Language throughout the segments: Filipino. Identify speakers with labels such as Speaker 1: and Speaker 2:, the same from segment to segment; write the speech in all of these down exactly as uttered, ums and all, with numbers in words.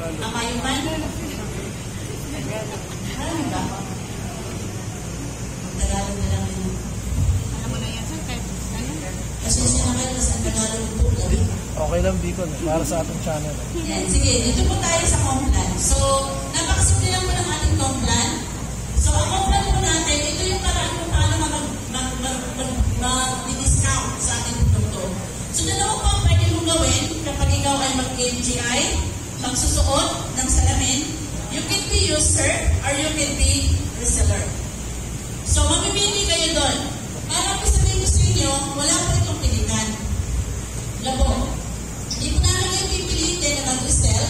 Speaker 1: Tama yung man? Ano ba? Tagalog na lang yun.
Speaker 2: Alam mo na yan, sir.
Speaker 1: Kasi sinakay na sa Tagalog po.
Speaker 3: Okay lang, Bicol. Para sa atong channel.
Speaker 1: Yan, sige. Dito po tayo sa Complan. So, napakasimple lang po ng ating Complan. So, ang Complan po natin, ito yung paraan kung paano mag-discount sa ating produkto. So, dalawa po ang pwede mong gawin kapag ikaw ay mag-M G I, magsusuot ng salamin. You can be user or you can be reseller. So, mamimili kayo doon. Para po sabihin ko sa inyo, wala po itong pilitan. Labo. Hindi po namin kayo pipilitin na mag-resell.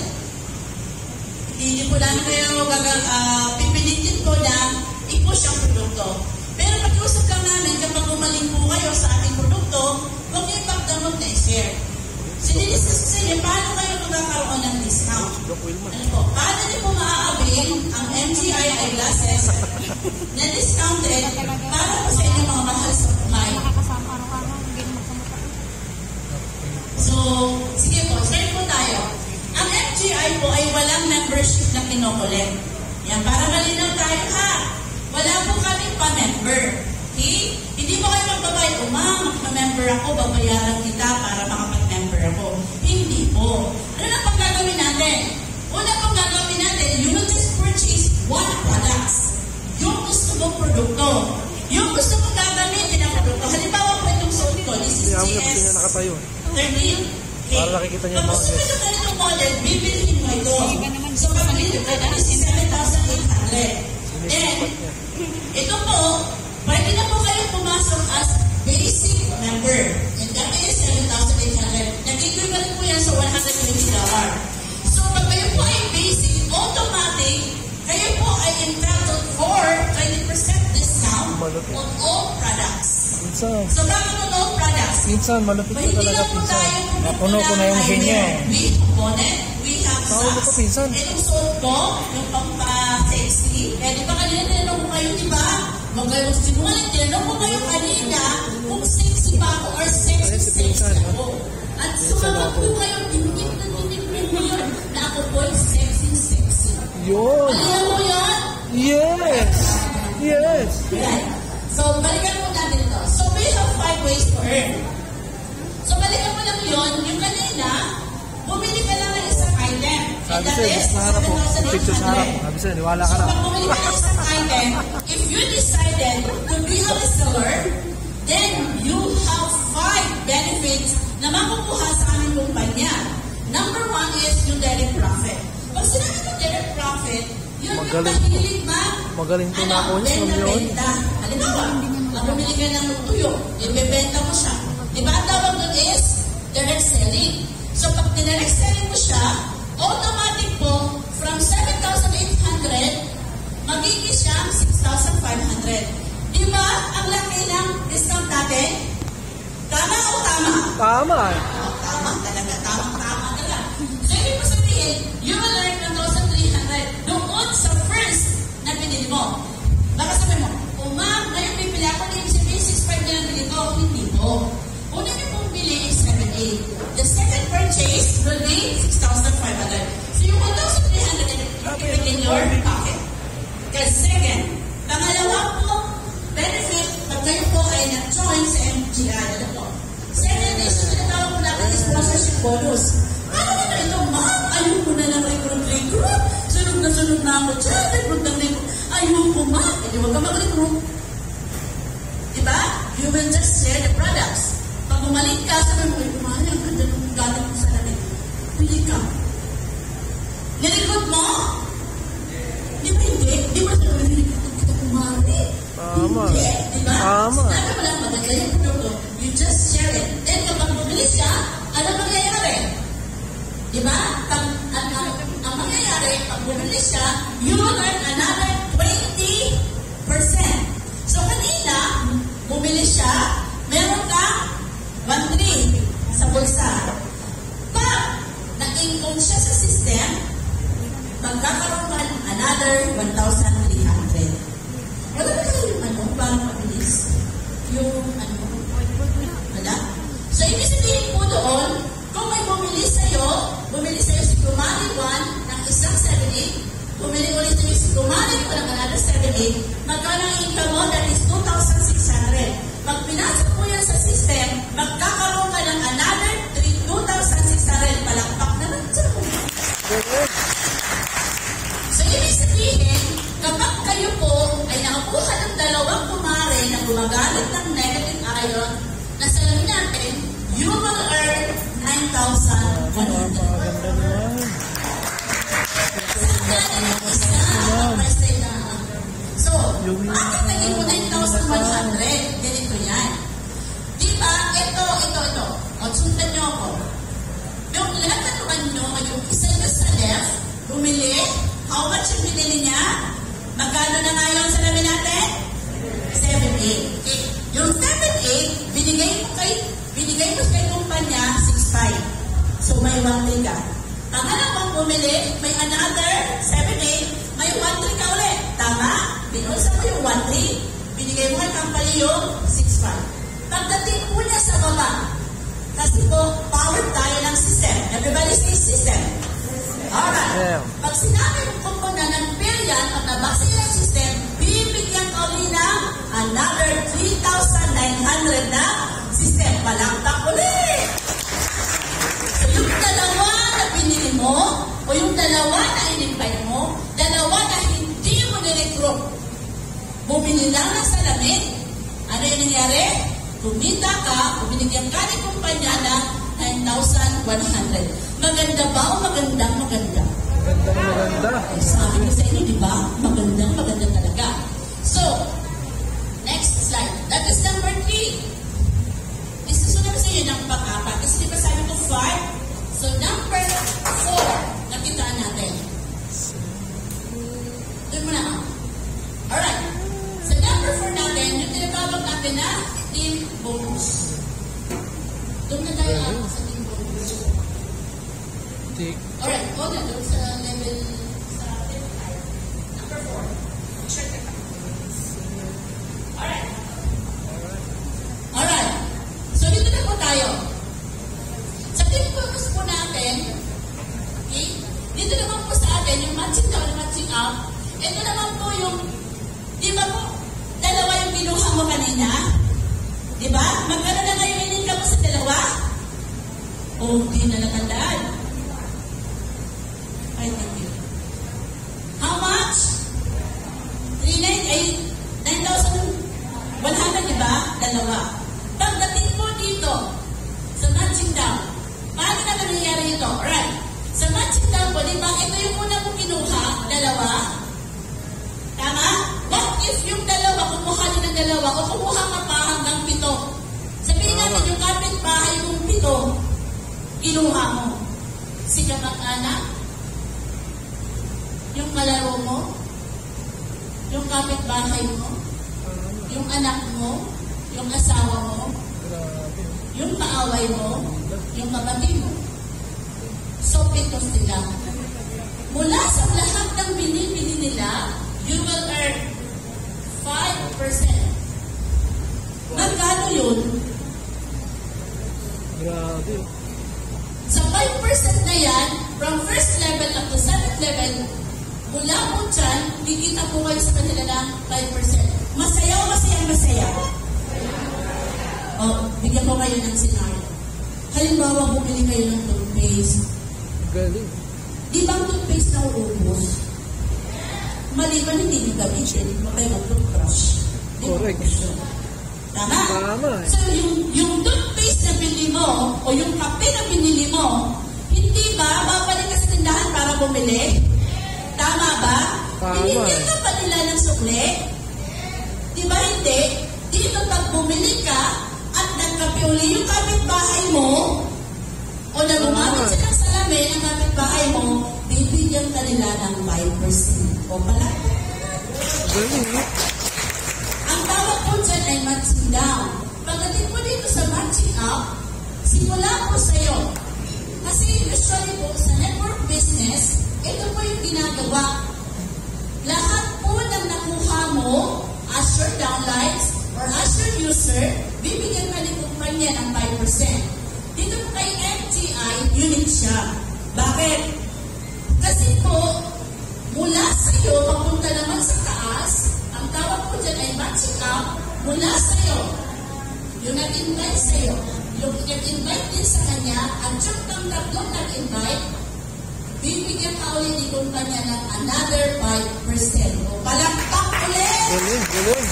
Speaker 1: Hindi po namin kayo uh, pipilitin po na i-push ang produkto. Pero pag-iusap lang namin kapag umaling po kayo sa ating produkto, huwag niyo ipagdamot na i-share. Sinilistas ko sa inyo, paano kayo magkakaroon ng discount? Ano po? Paano niyo po maaabing ang M G I eyeglasses na discounted para po sa inyo mga mahal sa buhay?
Speaker 2: Nakakasama araw-araw, hindi naman kumata.
Speaker 1: So, sige po, share po tayo. Ang M G I po ay walang membership na kinokolek. Yan, para malinaw tayo ha. Wala po kaming pa-member. Okay? Hindi mo kayo magbabayad, o ma'am, magpa-member ako, babayaran kita para makapag-member ako. Hindi po. Ano na pang gagawin natin? Una pang gagawin natin, you will just purchase one products. Yung gusto mong produkto. Yung gusto mong gagamitin ang produkto. Halimbawa po itong suot ko, this is G S thirteen. Okay.
Speaker 3: Para nakikita niyo
Speaker 1: Pag gusto mo ito ganitong model, bibilihin mo ito. So, pag-bilhin ko, this is seven thousand eight hundred. Then, ito po, pwede na po kayo pumasok as basic member. And that is seven thousand eight hundred. Nag-equivalent po yan sa one hundred twenty dollars. So, pag kayo po ay basic, automatic, kayo po ay entitled for twenty percent discount on all products.
Speaker 3: Minsan,
Speaker 1: So, bakit on all products?
Speaker 3: minsan malupit
Speaker 1: But
Speaker 3: ko
Speaker 1: hindi
Speaker 3: talaga
Speaker 1: lang po
Speaker 3: pinsan.
Speaker 1: tayo
Speaker 3: Napuno ko na yung hinya.
Speaker 1: We have bonnet, we have
Speaker 3: Tawag ko
Speaker 1: socks.
Speaker 3: pinsan.
Speaker 1: Itong suot ko, yung pampa-sexy. Eh, di ba kanina tinanong ko kayo, di ba? Huwag kayo sinungaling. Tinanong ko kayo kanina kung sexy ba ako or sexy
Speaker 3: Ay, si
Speaker 1: sexy
Speaker 3: pinsan,
Speaker 1: ako. At sumagot po kayo, tinitip na tinitip mo yun na ako po ay sexy sexy.
Speaker 3: Yun!
Speaker 1: Alam mo yan?
Speaker 3: Yes! Yes!
Speaker 1: Right. So, balikan mo natin ito. So, we have five ways to earn. So, balikan mo lang yun. Yung kanina, bumili ka lang ng isang item. And
Speaker 3: Sabi
Speaker 1: that
Speaker 3: sa'yo,
Speaker 1: is
Speaker 3: sa harap po. Picture sa harap.
Speaker 1: seven thousand eight hundred.
Speaker 3: Sabi sa'yo, niwala ka
Speaker 1: So,
Speaker 3: na.
Speaker 1: pag bumili ka ng isang item, if you decided to be a reseller, then you have five benefits na makukuha sa aming kumpanya. Number one is yung direct profit. Pag sinabi ng direct profit, yun yung
Speaker 3: Magaling.
Speaker 1: mahilig ma.
Speaker 3: Magaling to na ako
Speaker 1: Ano,
Speaker 3: yun.
Speaker 1: benta-benta. Halimbawa, pag bumili ka ng tuyo, ibebenta mo siya. Diba ang tawag doon is direct selling. So pag direct selling mo siya, automatic po, from seven thousand eight hundred, magiging siyang six thousand five hundred. Diba ang laki ng discount natin? Tama o tama?
Speaker 3: Tama!
Speaker 1: Oh, tama talaga, tamang-tama talaga. So, ibig mo sabihin, you will earn one thousand three hundred doon sa first na pinili mo. Baka sabi mo, oh ma'am, ngayon pipili ako na yung sabihin, six five na yung pinili ko. Hindi po. Una niyo pong pili is seven eight. The second purchase will be six thousand five hundred. So, yung one thousand three hundred keep it in your pocket. Kasi second, pangalawa po, benefit pag kayo po ay nag-join sa M G I. Ano po? Second is, yung tinatawag po natin is sponsorship bonus. Ano na na ito, ma'am? Ayaw ko na lang recruit-recruit. Sunod na sunod na ako dyan. Recruit na recruit. Ayaw ko, ma'am. Hindi wag ka mag-recruit. Diba? You will just share the products. Pag umaling ka, sabi mo, ay, kumali, ang ganda ng galing mo sa lamin. Pili ka. Nirecruit mo? Di ba hindi? Di ba sabi mo, nirecruit kita kumali?
Speaker 3: Tama.
Speaker 1: Hindi. Diba?
Speaker 3: Tama.
Speaker 1: Sinabi mo lang, maganda yung produkto. You just share it. Then, kapag bumili siya, ano mangyayari? Diba? Pag, ang, ang, ang mangyayari, pag bumili siya, you will earn another twenty percent. So, kanina, bumili siya, meron ka one three sa bulsa. Pag nag-income siya sa system, magkakaroon ka ng another one thousand three hundred. Wala na kayo yung ano, parang mabilis. Yung ano, wala? So, ibig sabihin po doon, kung may bumili sa'yo, bumili sa'yo si Kumari one ng ko ng another seven eight, magkano ang income mo? That is two thousand six hundred. Pag pinasok mo yan sa system, magkakaroon ka ng another two thousand six hundred. Palakpak naman dyan. So, ibig sabihin, kapag kayo po ay nakakuha ng dalawang kumare na gumagamit ng negative ion, na salamin natin, you will earn nine thousand one hundred.
Speaker 3: Maganda naman.
Speaker 1: So, bakit naging mo nine thousand one hundred? Ganito yan. Di ba? Ito, ito, ito. O, sundan nyo ako. Yung latanuan nyo, yung isa nyo sa left, bumili, how much yung binili niya? Magkano na ngayon sa namin natin? seven eight. Okay. Yung seven eight, binigay mo kay, binigay mo kay kumpanya, six five. So, may one three ka. Pangalawang bumili, may another seven eight, may one three ka ulit. Tama? Binulsa mo yung one three, binigay mo kay company yung six five. Pagdating mo na sa baba, kasi po, powered tayo ng system. Everybody say system. Alright.
Speaker 3: Yeah.
Speaker 1: Pag sinabi mo po na ng billion, pag nabasa nyo ng system, bibigyan ka ulit ng another three thousand nine hundred na system. Palakpak ulit. So, yung dalawa na binili mo, o yung dalawa na in-invite mo, dalawa na hindi mo nirecruit, bumili lang ng salamin, ano yung nangyari? Kumita ka, o binigyan ka ng kumpanya na nine thousand one hundred. Maganda ba o magandang maganda?
Speaker 3: Maganda na maganda.
Speaker 1: Ay, sabi ko sa inyo, di ba? Magandang maganda talaga. So, next slide. That is number three. Isusunod ko sa inyo ng pang-apat. Kasi di ba sabi ko five? So, number four, nakitaan natin. Doon mo na. Alright. So, number four natin, yung tinatawag natin na team bonus. Doon na tayo ako sa team bonus.
Speaker 3: Take.
Speaker 1: Alright, hold on. Doon sa level, sa level five. Number four. Check it out. Alright. Alright. So, dito na po tayo. Sa team bonus po natin, okay, dito naman po sa atin, yung matching down, matching up, ito naman po yung, di ba po, dalawa yung binuha mo kanina? Di ba? Magkano na ngayon ininka mo sa dalawa? Okay na nakandaan. Ay, thank you. How much? nine thousand one hundred, di ba? Dalawa. Pagdating mo dito, sa matching down, paano na nangyayari ito? Alright. Sa matching down po, di ba? Ito yung una mong kinuha, dalawa. Tama? What if yung dalawa, kumuha din ng dalawa, o kumuha ka pa hanggang pito? Sabihin natin yung kapitbahay mong pito, kinuha mo. Si kamag-anak, yung kalaro mo, yung kapitbahay mo, yung anak mo, yung asawa mo,
Speaker 3: Grabe.
Speaker 1: yung kaaway mo, yung kapatid mo. So, pito sila. Mula sa lahat ng binibili nila, you will earn five percent. Magkano yun?
Speaker 3: Grabe.
Speaker 1: Sa five percent na yan, from first level up to seventh level, mula po dyan, kikita po kayo sa kanila ng five percent. Masaya o masaya masaya? O, bigyan ko kayo ng scenario. Halimbawa, bumili kayo ng toothpaste.
Speaker 3: Galing.
Speaker 1: Di ba ang toothpaste na uubos? Maliban hindi nyo gamitin, mo kayo mag-toothbrush.
Speaker 3: Correct.
Speaker 1: Tama?
Speaker 3: Tama.
Speaker 1: So, yung, yung toothpaste na binili mo, o yung kape na binili mo, hindi ba babalik ka sa tindahan para bumili? Tama ba?
Speaker 3: Tama.
Speaker 1: Binigyan ka pa nila ng sukli? Di ba hindi? Dito pag bumili ka, at nagkape uli yung kapitbahay mo, o nagumamit
Speaker 3: Tama.
Speaker 1: silang salamin ang kapitbahay mo, bibigyan ka nila ng five percent. O pala?
Speaker 3: Galing.
Speaker 1: Ang tawag po dyan ay matching down. Pagdating po dito sa matching up, simula po sa'yo. Kasi usually po sa network business, ito po yung ginagawa. Lahat po ng nakuha mo as your downlines or as your user, bibigyan ka ni kumpanya ng five percent. Dito po kay M T I, unique siya. Bakit? Kasi po, mula sa sa'yo, papunta naman sa taas, ang tawag ko dyan ay matching up mula sa'yo. Yung nag-invite sa'yo, yung nag-invite din sa kanya, at yung tatlong nag-invite, bibigyan ka ulit ni kumpanya ng another five percent. O palakpak ulit!
Speaker 3: Galing, galing.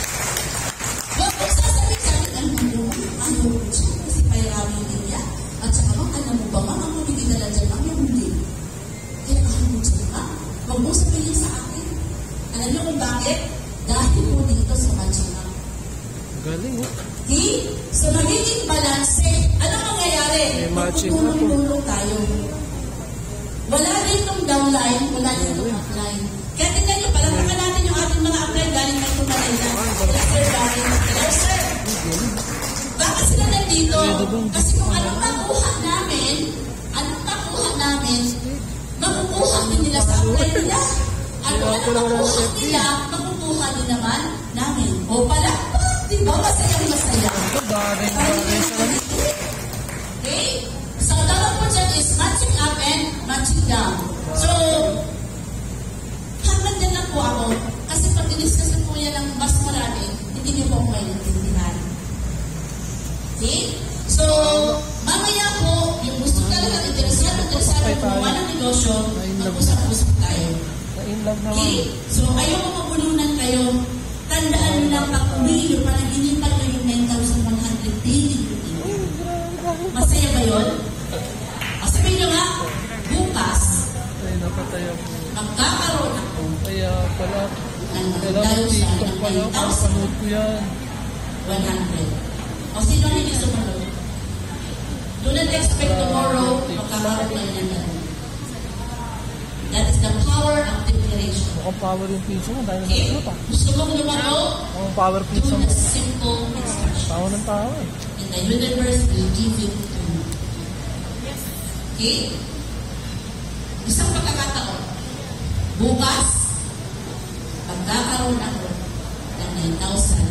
Speaker 1: Huwag mo sasabihin sa akin, ano mo, ano mo dyan, kasi pairamin din yan. At saka ma'am, alam mo ba ma'am, ang mabigay na lang dyan, ma'am, yung hindi. Kaya ano mo dyan, ma'am? Huwag mo sabihin sa akin. Alam niyo kung bakit? Dahil po dito sa matching up.
Speaker 3: Galing, oh.
Speaker 1: Okay? So, magiging balance, ano mangyayari?
Speaker 3: May matching up, oh.
Speaker 1: Magtutulong tayo. Wala din itong downline, wala din itong upline. Kaya tingnan nyo, palagpakan natin yung ating mga upline galing may tumalay na. Sila Sir Barry, hello Sir. Bakit sila nandito? Kasi kung anong makuha namin, anong makuha namin, makukuha din nila sa upline nila. At kung anong makuha nila, makukuha din naman namin. O palakpak, di ba? Masayang masaya.
Speaker 3: Bagay na bagay sa kanya.
Speaker 1: Okay? So, ang tawag po dyan is matching up and matching down. So, hanggang dyan lang po ako. Kasi pag diniscuss po yan ng mas marami, hindi niyo po ako may natindihan. Okay? So, mamaya po, yung gusto talaga, interesado, interesado gumawa ng negosyo, mag-usap-usap tayo.
Speaker 3: Na-inlove naman.
Speaker 1: Okay? So, ayaw mo mabulunan kayo. Tandaan nyo lang, pag uwi nyo, panaginipad nyo yung nine thousand one hundred daily routine. Masaya ba yun? O sabihin nyo nga, bukas,
Speaker 3: Ay, napatay ako.
Speaker 1: magkakaroon ako
Speaker 3: Kaya pala,
Speaker 1: ng
Speaker 3: kailangan
Speaker 1: nine
Speaker 3: TikTok pala,
Speaker 1: thousand
Speaker 3: kapanood ko yan.
Speaker 1: one hundred. O sino ang hindi sumunod? Do not expect tomorrow, magkakaroon kayo ng ganun. That is the power of declaration.
Speaker 3: Mukhang power yung pizza mo dahil
Speaker 1: Okay?
Speaker 3: nasuot ah.
Speaker 1: Gusto mong lumaro?
Speaker 3: Mukhang power
Speaker 1: Do
Speaker 3: pizza mo.
Speaker 1: the simple instruction.
Speaker 3: Tao ng tao eh.
Speaker 1: And the universe will give it to you. Okay? Isang pagkakataon. Bukas, pagkakaroon ako ng nine thousand.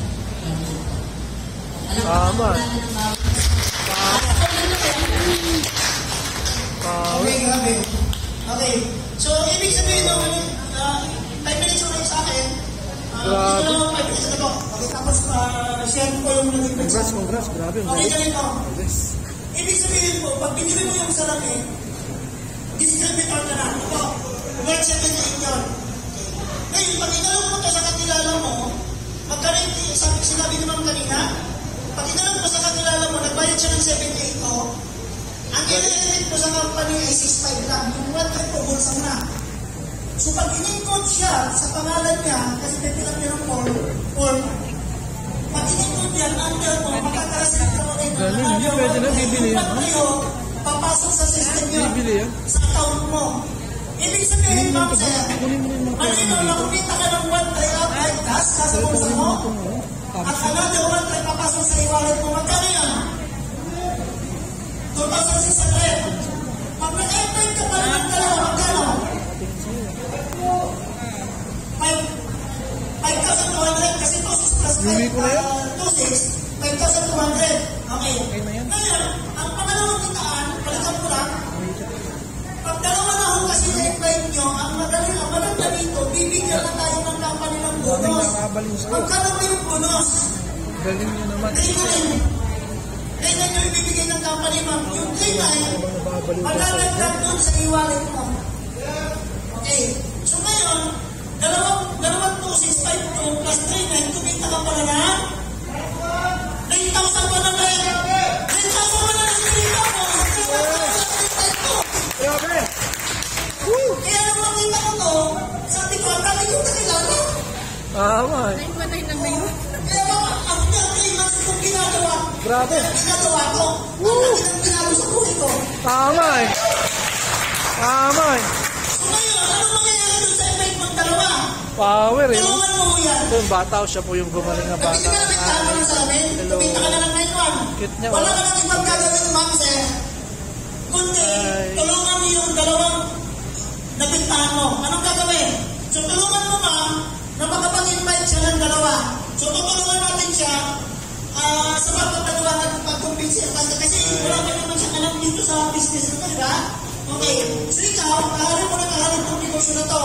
Speaker 1: Alam
Speaker 3: Tama.
Speaker 1: ko na ng bawat.
Speaker 3: Power.
Speaker 4: Okay, grabe. Okay. So, ibig sabihin naman, uh, five minutes lang sa akin. Uh,
Speaker 3: Grabe.
Speaker 4: Ito lang five minutes na to. Okay, tapos uh, share ko yung naging
Speaker 3: Congrats, congrats. Grabe. ang
Speaker 4: Okay,
Speaker 3: galing.
Speaker 4: ganito.
Speaker 3: Yes.
Speaker 4: Ibig sabihin po, pag binili mo yung salamin, distributor ka na. Ito, worth seventy-eight yun. Ngayon, pag inalok mo ka sa kakilala mo, magkano yung sabi, sinabi naman kanina, pag inalok mo sa kakilala mo, nagbayad siya ng seventy-eight ko, ang i-elevate mo sa company ay six five lang, yung one trip ko, bulsang na. So pag in-include siya sa pangalan niya, kasi pipilang niya ng form, form, pag in-include yan, under mo, makakarasin ka mo rin.
Speaker 3: Galing, hindi pwede na, bibili yan,
Speaker 4: Yung
Speaker 3: ha?
Speaker 4: kayo, papasok sa system yun,
Speaker 3: Bibili yan.
Speaker 4: sa account mo. Ibig sabihin, ma'am, sir,
Speaker 3: Kunin mo rin mga pera
Speaker 4: malino
Speaker 3: mo
Speaker 4: na
Speaker 3: dito.
Speaker 4: kumita ka ng one tray outright cash, nasa
Speaker 3: Pero
Speaker 4: bulsa
Speaker 3: kunin
Speaker 4: mo,
Speaker 3: mo itong ano.
Speaker 4: at
Speaker 3: Tapos,
Speaker 4: another one tray papasok sa e-wallet mo, magkano yan? two thousand six hundred. Pag nag-airtime ka pa naman dalawa, magkano? five thousand two hundred kasi two six plus
Speaker 3: Bili ko na yan.
Speaker 4: two six, five thousand two hundred. Okay.
Speaker 3: Okay na yan.
Speaker 4: Ngayon, ang pangalawang kitaan, balikan ko lang, pag dalawa na ako kasi na-invite nyo, ang magaling, ang maganda dito, bibigyan na tayo ng company ng
Speaker 3: daming
Speaker 4: bonus.
Speaker 3: nakabalin sa'yo.
Speaker 4: Magkano ba yung bonus?
Speaker 3: Galing nyo naman.
Speaker 4: Kaya nyo Kaya nyo ibibigay ng company, ma'am. Yung three nine,
Speaker 3: Habang nababalin ka sa
Speaker 4: magkakagdag doon sa e-wallet mo. Okay. So ngayon, dalawang, dalawang two six five two plus three nine, kumita ka pala na nine thousand pa na kayo. nine thousand pa na na kumita mo.
Speaker 3: Grabe!
Speaker 4: Kaya nung makita ko to, sabi ko, ang dami kong kakilala.
Speaker 3: Tama eh.
Speaker 2: nine one nine lang na yun.
Speaker 4: Kaya baka, ako niya, three months itong ginagawa.
Speaker 3: Grabe.
Speaker 4: Kaya ginagawa ko. Ang laki ng pinalo sa buhay ko.
Speaker 3: Tama eh. Tama eh.
Speaker 4: So ngayon, ano mangyayari dun sa event mong dalawa?
Speaker 3: Power eh.
Speaker 4: Tulungan mo yan.
Speaker 3: Ito yung bata o siya po yung gumaling na
Speaker 4: Pag
Speaker 3: bata.
Speaker 4: ginamit ka naman sa amin,
Speaker 3: Hello.
Speaker 4: kumita ka na ng nine one.
Speaker 3: Cute niya,
Speaker 4: Wala
Speaker 3: oh.
Speaker 4: ka nang ibang gagawin, ma'am, sir. Kundi,
Speaker 3: Ay.
Speaker 4: tulungan mo yung dalawang nabintahan mo. Anong gagawin? So, tulungan mo, ma'am, na makapag-invite siya ng dalawa. So, tutulungan natin siya ah, sa pagpapaliwanag ng pag-convince siya. Kasi wala ka naman siya alam dito sa business na to, di ba? Okay. So, ikaw, kahari mo na kahari itong negosyo na to.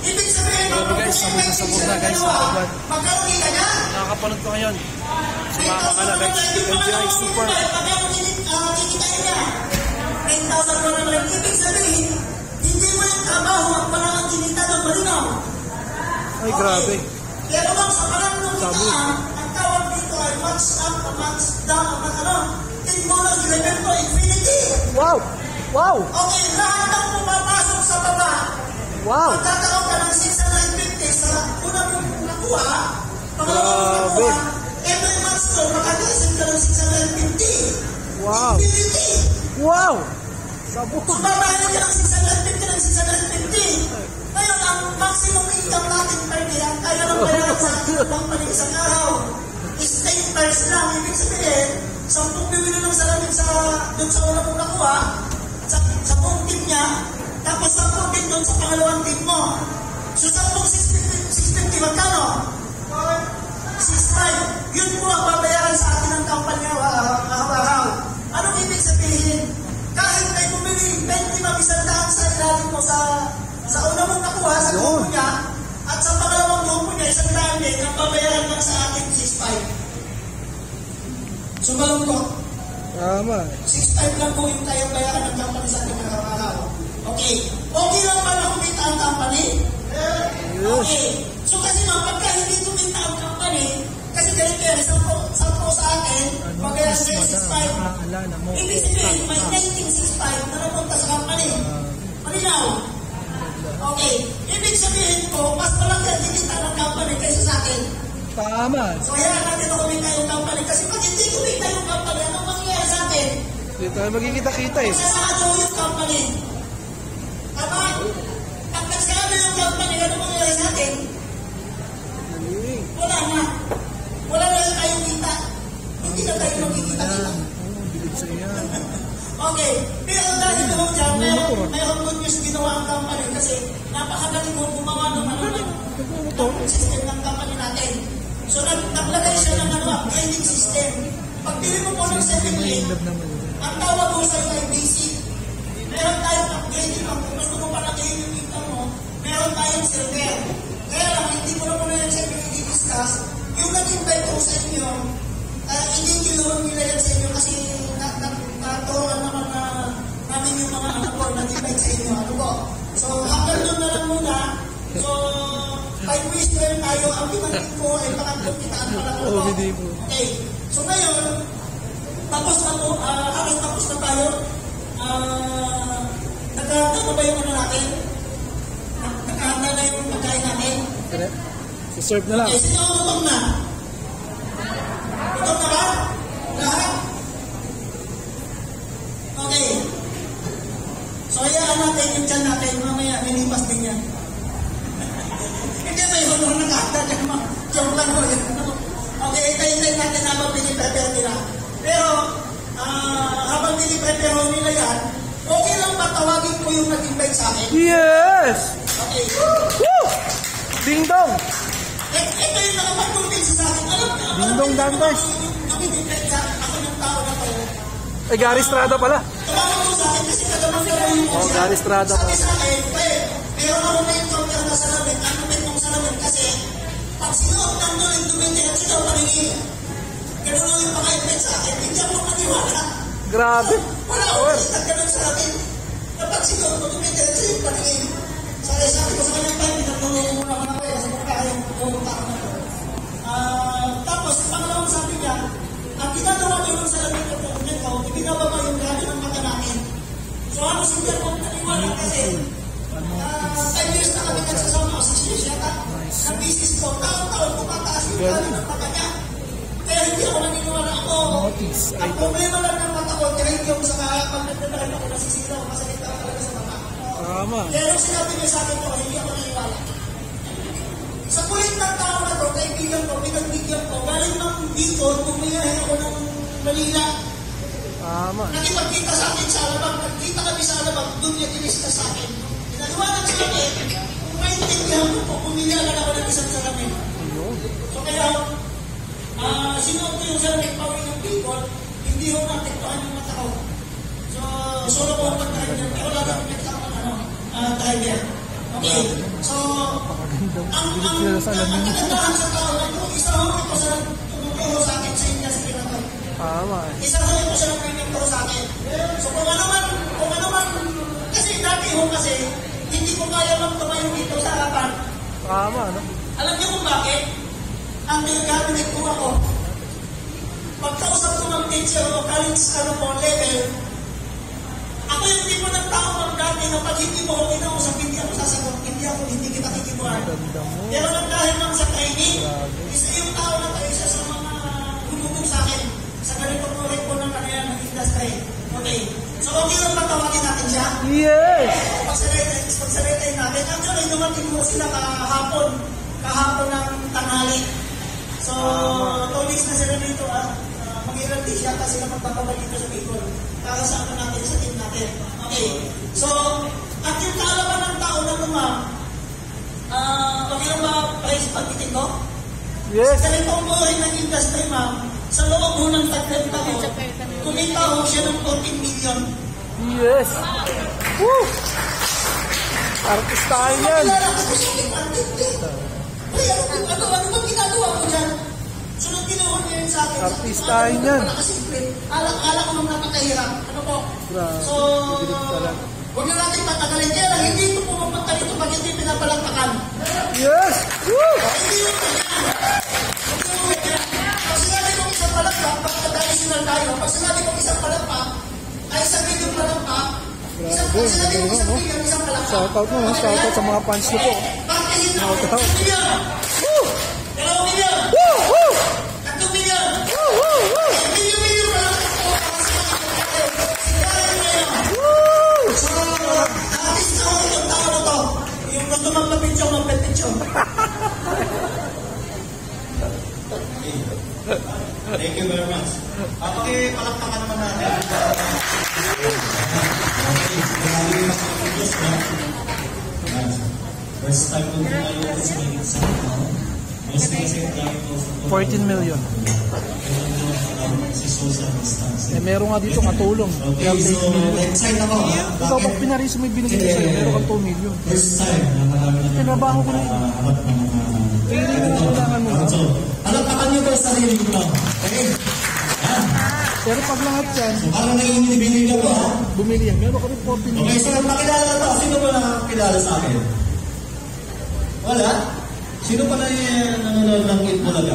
Speaker 4: Ibig sabihin,
Speaker 3: Grabe guys, sabog na sabog na guys, sabog.
Speaker 4: magkano kita niya?
Speaker 3: Nakakapanood ko ngayon. Sumama ka na guys. M G I Super.
Speaker 4: Magkano kikitain niya? ten thousand one hundred. Ibig sabihin, hindi mo yung trabaho at parang ang kinita doon malinaw.
Speaker 3: Ay, grabe.
Speaker 4: Pero kung sa parang nung
Speaker 3: Sabog.
Speaker 4: kitaan, ang tawag dito ay match up, match down, match ano, in bonus level to infinity.
Speaker 3: Wow! Wow!
Speaker 4: Okay, lahat ng pumapasok sa baba,
Speaker 3: Wow!
Speaker 4: magkakaroon ka ng six hundred fifty sa unang mong nakuha, pangalawang mong
Speaker 3: Grabe.
Speaker 4: nakuha, every month to, makakasin ka ng six hundred fifty.
Speaker 3: Wow!
Speaker 4: Infinity.
Speaker 3: Wow! Sabog!
Speaker 4: Kung babayaran ka ng six hundred fifty ng six hundred fifty, ngayon ang maximum income natin per day, ang kaya ng bayaran sa ating company isang araw, is ten pairs lang. Ibig sabihin, sampung bibili ng salamin sa, doon sa unang mong nakuha, sa, sa buong team niya, tapos sampung din doon sa pangalawang team mo. So sampung six fifty, magkano? six five. Yun po ang babayaran sa atin ng company araw-araw. Anong ibig sabihin? Kahit may bumili twenty mag-isang daan sa ilalim mo sa sa una mong nakuha sa grupo niya, at sa pangalawang grupo niya, isang daan din, ang babayaran lang sa atin six five. So malungkot.
Speaker 3: Tama.
Speaker 4: six five lang po yung kayang bayaran ng company sa ating araw-araw. Okay. Okay lang ba na kumita ang company? Okay. So kasi naman, pagka hindi kumita ang company, kasi ganito yan, sampo, sampo sa akin, magayaran sa six five. Ibig sabihin, may nineteen sixty-five na napunta sa company. Malinaw? Okay. Ibig sabihin ko, mas malaki ang kumita ng company kaysa sa akin.
Speaker 3: Tama.
Speaker 4: So kaya natin na kumita yung company. Kasi pag hindi kumita yung company, anong mangyayari sa atin?
Speaker 3: Hindi tayo magkikita-kita eh.
Speaker 4: Magsasado yung company. Tama? Pag nagsado yung company, ano mangyayari sa atin? Wala na. Wala na yung tayong kita. Hindi na tayo magkikita-kita.
Speaker 3: Oo, bilib sa iya.
Speaker 4: Okay. Pero dahil doon dyan, mayroon, mayroon good news ginawa ang company kasi napakagaling mo gumawa ng ano ng system ng company natin. So nag naglagay siya ng ano, grading system. Pag pili mo po ng seven lane, ang tawag mo sa iyo ay basic. Meron tayong upgrading. Kung gusto mo palagayin yung income mo, meron tayong silver. Kaya lang, hindi ko na po na yan sa inyo i-discuss. Yung nag-invite ko sa inyo, uh, hindi kinuha nila yan sa inyo kasi naturuan naman na namin yung mga anak ko nag-invite sa inyo. Ano po? So, hanggang doon na lang muna. So, five weeks na rin tayo. Ang pinagin ko ay pangatlong kitaan pa lang.
Speaker 3: Oo, hindi po.
Speaker 4: Okay. So, ngayon, tapos na po, uh, halos tapos na tayo. Uh, Nagkahanda ba yung ano natin? Nagkahanda na yung pagkain natin?
Speaker 3: Correct. Serve na lang.
Speaker 4: Okay, sino ang utong na? Utong na ba? Lahat? Okay. So, hayaan natin yung tiyan natin. Mamaya, nilipas din yan. Hindi ba yung mga nakahanda? Joke lang ko. Okay, itayin natin habang piniprepare nila. Pero, uh, habang piniprepare nila yan, okay lang ba tawagin ko yung nag-invite sa akin?
Speaker 3: Yes!
Speaker 4: Okay.
Speaker 3: Woo! Ding dong!
Speaker 4: Eh, ito yung nakapag-convince sa akin. Alam ka,
Speaker 3: Ding dong dantas.
Speaker 4: nag-invite sa ako ng tao na to.
Speaker 3: Eh, Gary Estrada pala.
Speaker 4: Tumawag ko sa akin kasi kagaman ka rin
Speaker 3: Oh, Gary Estrada
Speaker 4: Sabi
Speaker 3: pala.
Speaker 4: sa akin, eh, meron ako na yung counter na salamin. Ang lumit mong salamin kasi pag sinuot ng doon yung dumitin at sinaw paningin. Ganun lang yung paka-invite sa akin. Hindi ako maniwala.
Speaker 3: Grabe.
Speaker 4: Wala ako kita ganun sa akin. Kapag sinuot mo dumitin at sinaw paningin. Sabi sabi ko sa kanyang tayo, pinagulungan mo naman ako sa mukha yung pumunta ko na to. Ah, tapos, pangalawang sabi niya, ang ginagawa niyo ng salamin ko po nito, ibinababa yung gano'n ng mata namin. So ako hindi ako naniwala kasi uh, five years na kami nagsasama sa Siyata. Sa business ko, taon-taon kumataas yung gano'n ng mata niya. Kaya hindi ako naniniwala ako. Ang problema lang ng mata ko, kahit yung sa pag nagdadahan ako nasisilaw, masakit ako talaga sa mata.
Speaker 3: Tama.
Speaker 4: Kaya yung sinabi niya sa akin ko, hindi ako naniniwala. Sa kulit ng tao na to, kaibigan ko, pinagbigyan ko, galing ng Bicol, bumiyahe ako ng Manila.
Speaker 3: Tama.
Speaker 4: Nakipagkita sa akin sa Alabang, nagkita kami sa Alabang, doon niya dinista sa akin. Pinaliwanag sa akin, kung maintindihan ko po, pumilihan ako ng isang salamin. So kaya, uh, sinuot ko yung salamin, pauwi ng Bicol, hindi ho natiktuhan yung mata ko. So, solo ko ang pag-driver, pero wala kami nagtaka ng ano, uh, driver. Okay. So, ang ang ang kagandahan sa tao na ito, isa ho ito sa tumuturo sa akin sa inyo sa kinato.
Speaker 3: Tama.
Speaker 4: Isa ho ito sa nagpipinturo sa akin. So, kung ano man, kung ano man, kasi dati ho kasi, hindi ko kaya lang tumayo dito sa harapan.
Speaker 3: Tama, no?
Speaker 4: Alam niyo kung bakit? Ang nag-cabinet ko ako. Pagkausap ko ng teacher o college ano po, level, ako yung tipo ng tao ng dati na pag hindi mo ako kinausap, hindi ako sasagot, hindi ako, hindi kita kikibuhan. Pero lang dahil lang sa training, isa yung tao na tayo, isa sa mga humubog sa akin sa ganitong ulit po ng kanayan ng industry. Okay. So, okay lang ba tawagin natin siya?
Speaker 3: Yes!
Speaker 4: Pagsaritay natin. Actually, dumating mo sila kahapon. Kahapon ng tanghali. So, two weeks na sila dito. Ah. Uh, Mag-ilang day siya kasi na magpapabalik dito sa Bicol. Para sa ano natin, sa team natin. Okay. So, at yung kaalaman ng tao na lumang, uh, okay lang ba price pagtitin ko?
Speaker 3: Yes!
Speaker 4: Sa ganitong buhay ng industry, ma'am, sa loob ho ng tatlong taon, kumita ho siya ng fourteen million.
Speaker 3: Yes! Woo! Artistahan yan!
Speaker 4: Uy, ano, ano, ano bang ginagawa mo dyan? Sunod ginawa niya yun sa akin.
Speaker 3: Artistahan yan.
Speaker 4: Alak-alak ko nang napakahirap. Ano po? So, huwag na natin patagalin. Kaya lang, hindi ito pumapunta dito pag hindi pinapalagpakan.
Speaker 3: Yes! Woo!
Speaker 4: Hindi yung ganyan. Hindi yung ganyan. Pag sinabi kong isang palagpak, pagka-traditional tayo, pag sinabi kong isang palagpak, ay isang milyong palagpak, isang pag sinabi kong isang milyon, isang palagpak.
Speaker 3: Shoutout mo, shoutout sa mga fans ko po. Shoutout. Woo!
Speaker 4: Dalawang milyon!
Speaker 3: Woo! Woo!
Speaker 4: Tatlong milyon!
Speaker 3: Woo! Woo! Woo!
Speaker 4: Milyon-milyon palagpak po.
Speaker 3: Woo!
Speaker 4: So, artist na ako yung tao na to. Yung gusto magpapitsyon, magpapitsyon.
Speaker 5: Thank you very much. Uh, Pakipalakpakan naman natin. First time ko tumayo sa mga mostly kasi
Speaker 3: fourteen million.
Speaker 5: si social distancing.
Speaker 3: Eh, meron nga dito katulong.
Speaker 5: Okay, so excited ako.
Speaker 3: Ikaw, pag pinaris mo yung binigay ko sa'yo, meron kang two million.
Speaker 5: First time na marami na
Speaker 3: Tinabaho ko na yun.
Speaker 5: hanap ng mga...
Speaker 3: Kaya rin mo kailangan mo.
Speaker 5: So, palakpakan nyo ba sa sarili ko lang? Okay? Yan.
Speaker 3: Pero pag lahat yan,
Speaker 5: So, parang naging binigay ko ha?
Speaker 3: bumili yan. Meron ka rin fourteen
Speaker 5: Okay,
Speaker 3: million.
Speaker 5: so nakilala to. Sino ba nakakilala sa akin? Wala? Sino pa na yung nanonood ng Eat Bulaga?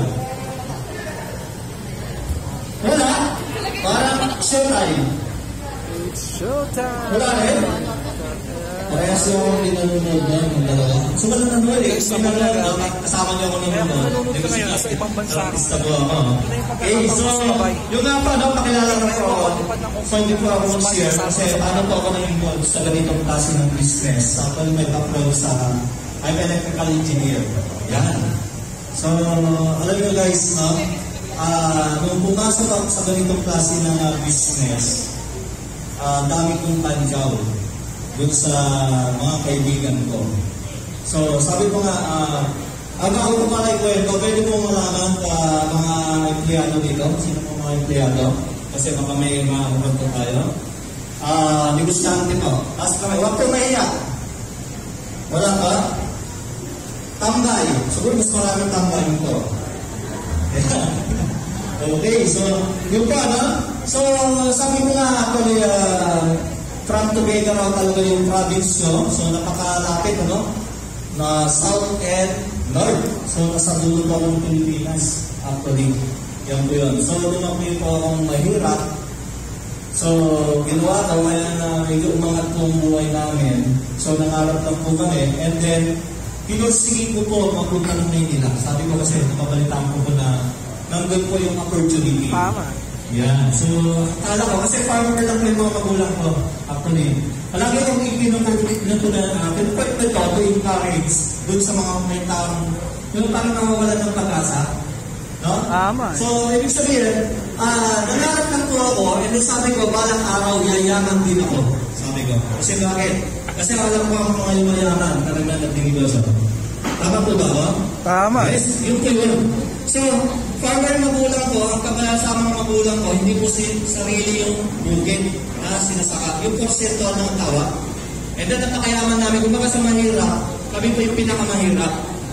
Speaker 5: Wala? Parang showtime.
Speaker 3: It's showtime!
Speaker 5: Wala rin? Parehas yung pinanonood na yung dalawa. So, wala nanonood eh. Kasi nanonood, kasama niyo ako
Speaker 3: Kaya kung
Speaker 5: nanonood.
Speaker 3: nanonood ka ngayon, nasa ibang bansa ako.
Speaker 5: Artista ko ako. Okay, so, yung nga pa, no, pakilala na po ako. So, hindi po ako mag-share kasi paano po ako nag-involve sa ganitong klase ng business. Actually, may background sa I'm electrical engineer. Yan. So, alam nyo guys, no? Uh, nung pumasok ako sa ganitong klase ng uh, business, uh, dami kong tanjaw dun sa mga kaibigan ko. So, sabi ko nga, uh, ang ako pumalay ko ito, pwede mo malaman uh, mga empleyado dito. Sino po mga empleyado? Kasi baka may mga kumento tayo. Uh, negosyante po. Tapos kami, huwag kang mahiyak. Wala ka? Tambay. Siguro mas maraming tambay ko. Okay, so, yung pa, no? So, sabi ko nga, actually, uh, from Tobago raw talaga yung province nyo. So, napakalapit, ano? Na south and north. So, nasa dulo po akong Pilipinas, actually. Yan po yun. So, lumaki po akong mahirap. So, ginawa daw, kaya na medyo umangat po ang buhay namin. So, nangarap lang po kami. And then, pinursige ko po magpunta ng Maynila. Sabi ko kasi, napabalitaan ko po na nandun po yung opportunity.
Speaker 3: Tama.
Speaker 5: Yan. So, akala ko, kasi farmer lang po yung mga magulang ko. Actually, palagi akong ipinuperfect na ito na, uh, pinuperfect ko to encourage dun sa mga may taong, yung parang nawawalan ng pag-asa. No?
Speaker 3: Tama.
Speaker 5: So, ibig sabihin, uh, nangarap lang po ako, and then sabi ko, balang araw, yayaman din ako. Sabi ko. Kasi bakit? Kasi alam ko ang mga yumayaman, talaga nagtingiloso. Tama po ba? Oh?
Speaker 3: Tama.
Speaker 5: Yes, yun po yun. So, farmer magulang ko, ang kabayasamang magulang ko, hindi po si sarili yung bukid na sinasaka. Yung porsyento ng tawa. And then, napakayaman namin, kung baka sa Manila, kami po yung pinakamahirap.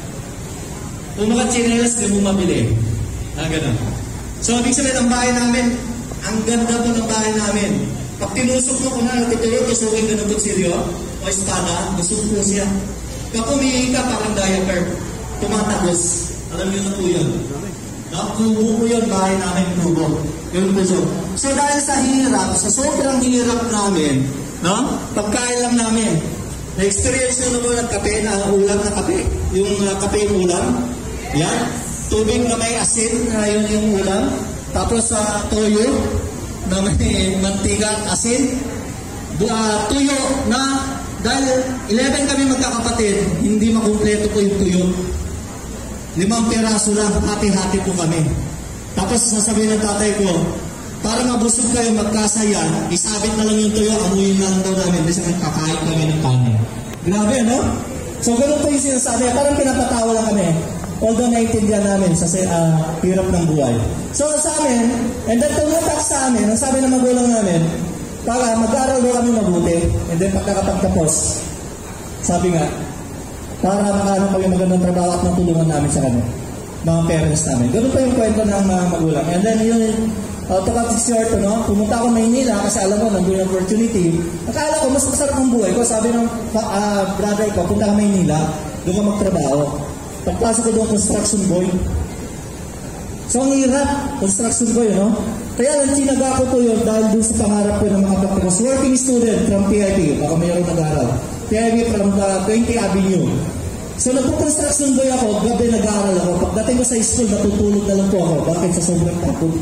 Speaker 5: Kung maka-chinelas, di mo mabili. Ah, ganun. So, ibig sabihin, ang bahay namin, ang ganda po ng bahay namin. Pag tinusok mo, kung na, ito yun, tusukin ka ng kutsilyo, o espada, gusto po siya. Kapag umihi ka, parang diaper, tumatagos. Alam niyo na po yun. Kubo po yun, bahay namin, kubo. Yun po so. So, dahil sa hirap, sa sobrang hirap namin, no? Pagkain lang namin, na-experience nyo naman ang kape, na ulam na kape. Yung uh, kape yung ulam. Yan. Tubig na may asin, na yun yung ulam. Tapos sa uh, toyo, na may mantika at asin. Uh, tuyo na, dahil eleven kami magkakapatid, hindi makumpleto po yung tuyo. Limang piraso lang, hati-hati po kami. Tapos sasabihin ng tatay ko, para mabusog kayo, magkasayan, isabit na lang yung tuyo, amuyin lang daw namin, kasi kakain kami ng kanin. Grabe, no? So, ganun po yung sinasabi. Parang pinapatawa lang kami. Although naiintindihan namin sa uh, hirap ng buhay. So, sa amin, and then tumutak sa amin, ang sabi ng magulang namin, para mag-aaral daw kami mabuti, and then pagkakapagtapos, sabi nga, para makaano kami magandang trabaho at matulungan namin sa kanya, mga parents namin. Ganun pa yung kwento ng mga magulang. And then yun, uh, to cut it short, no? Pumunta ako Maynila kasi alam mo, nandun yung opportunity. Akala ko, mas masarap ang buhay ko. Sabi ng uh, brother ko, punta ka Maynila, doon ka magtrabaho. Pagpasok ko doon, construction boy. So ang hirap, construction boy, no? Kaya lang, sinaga ko po yun dahil doon sa pangarap ko ng mga kapatid. Working student from P I P, baka mayroon nag-aaral. P I P from the twentieth Avenue. So nagpo-construction boy ako, gabi nag-aaral ako. Pagdating ko sa school, natutulog na lang po ako. Bakit? Sa sobrang takot.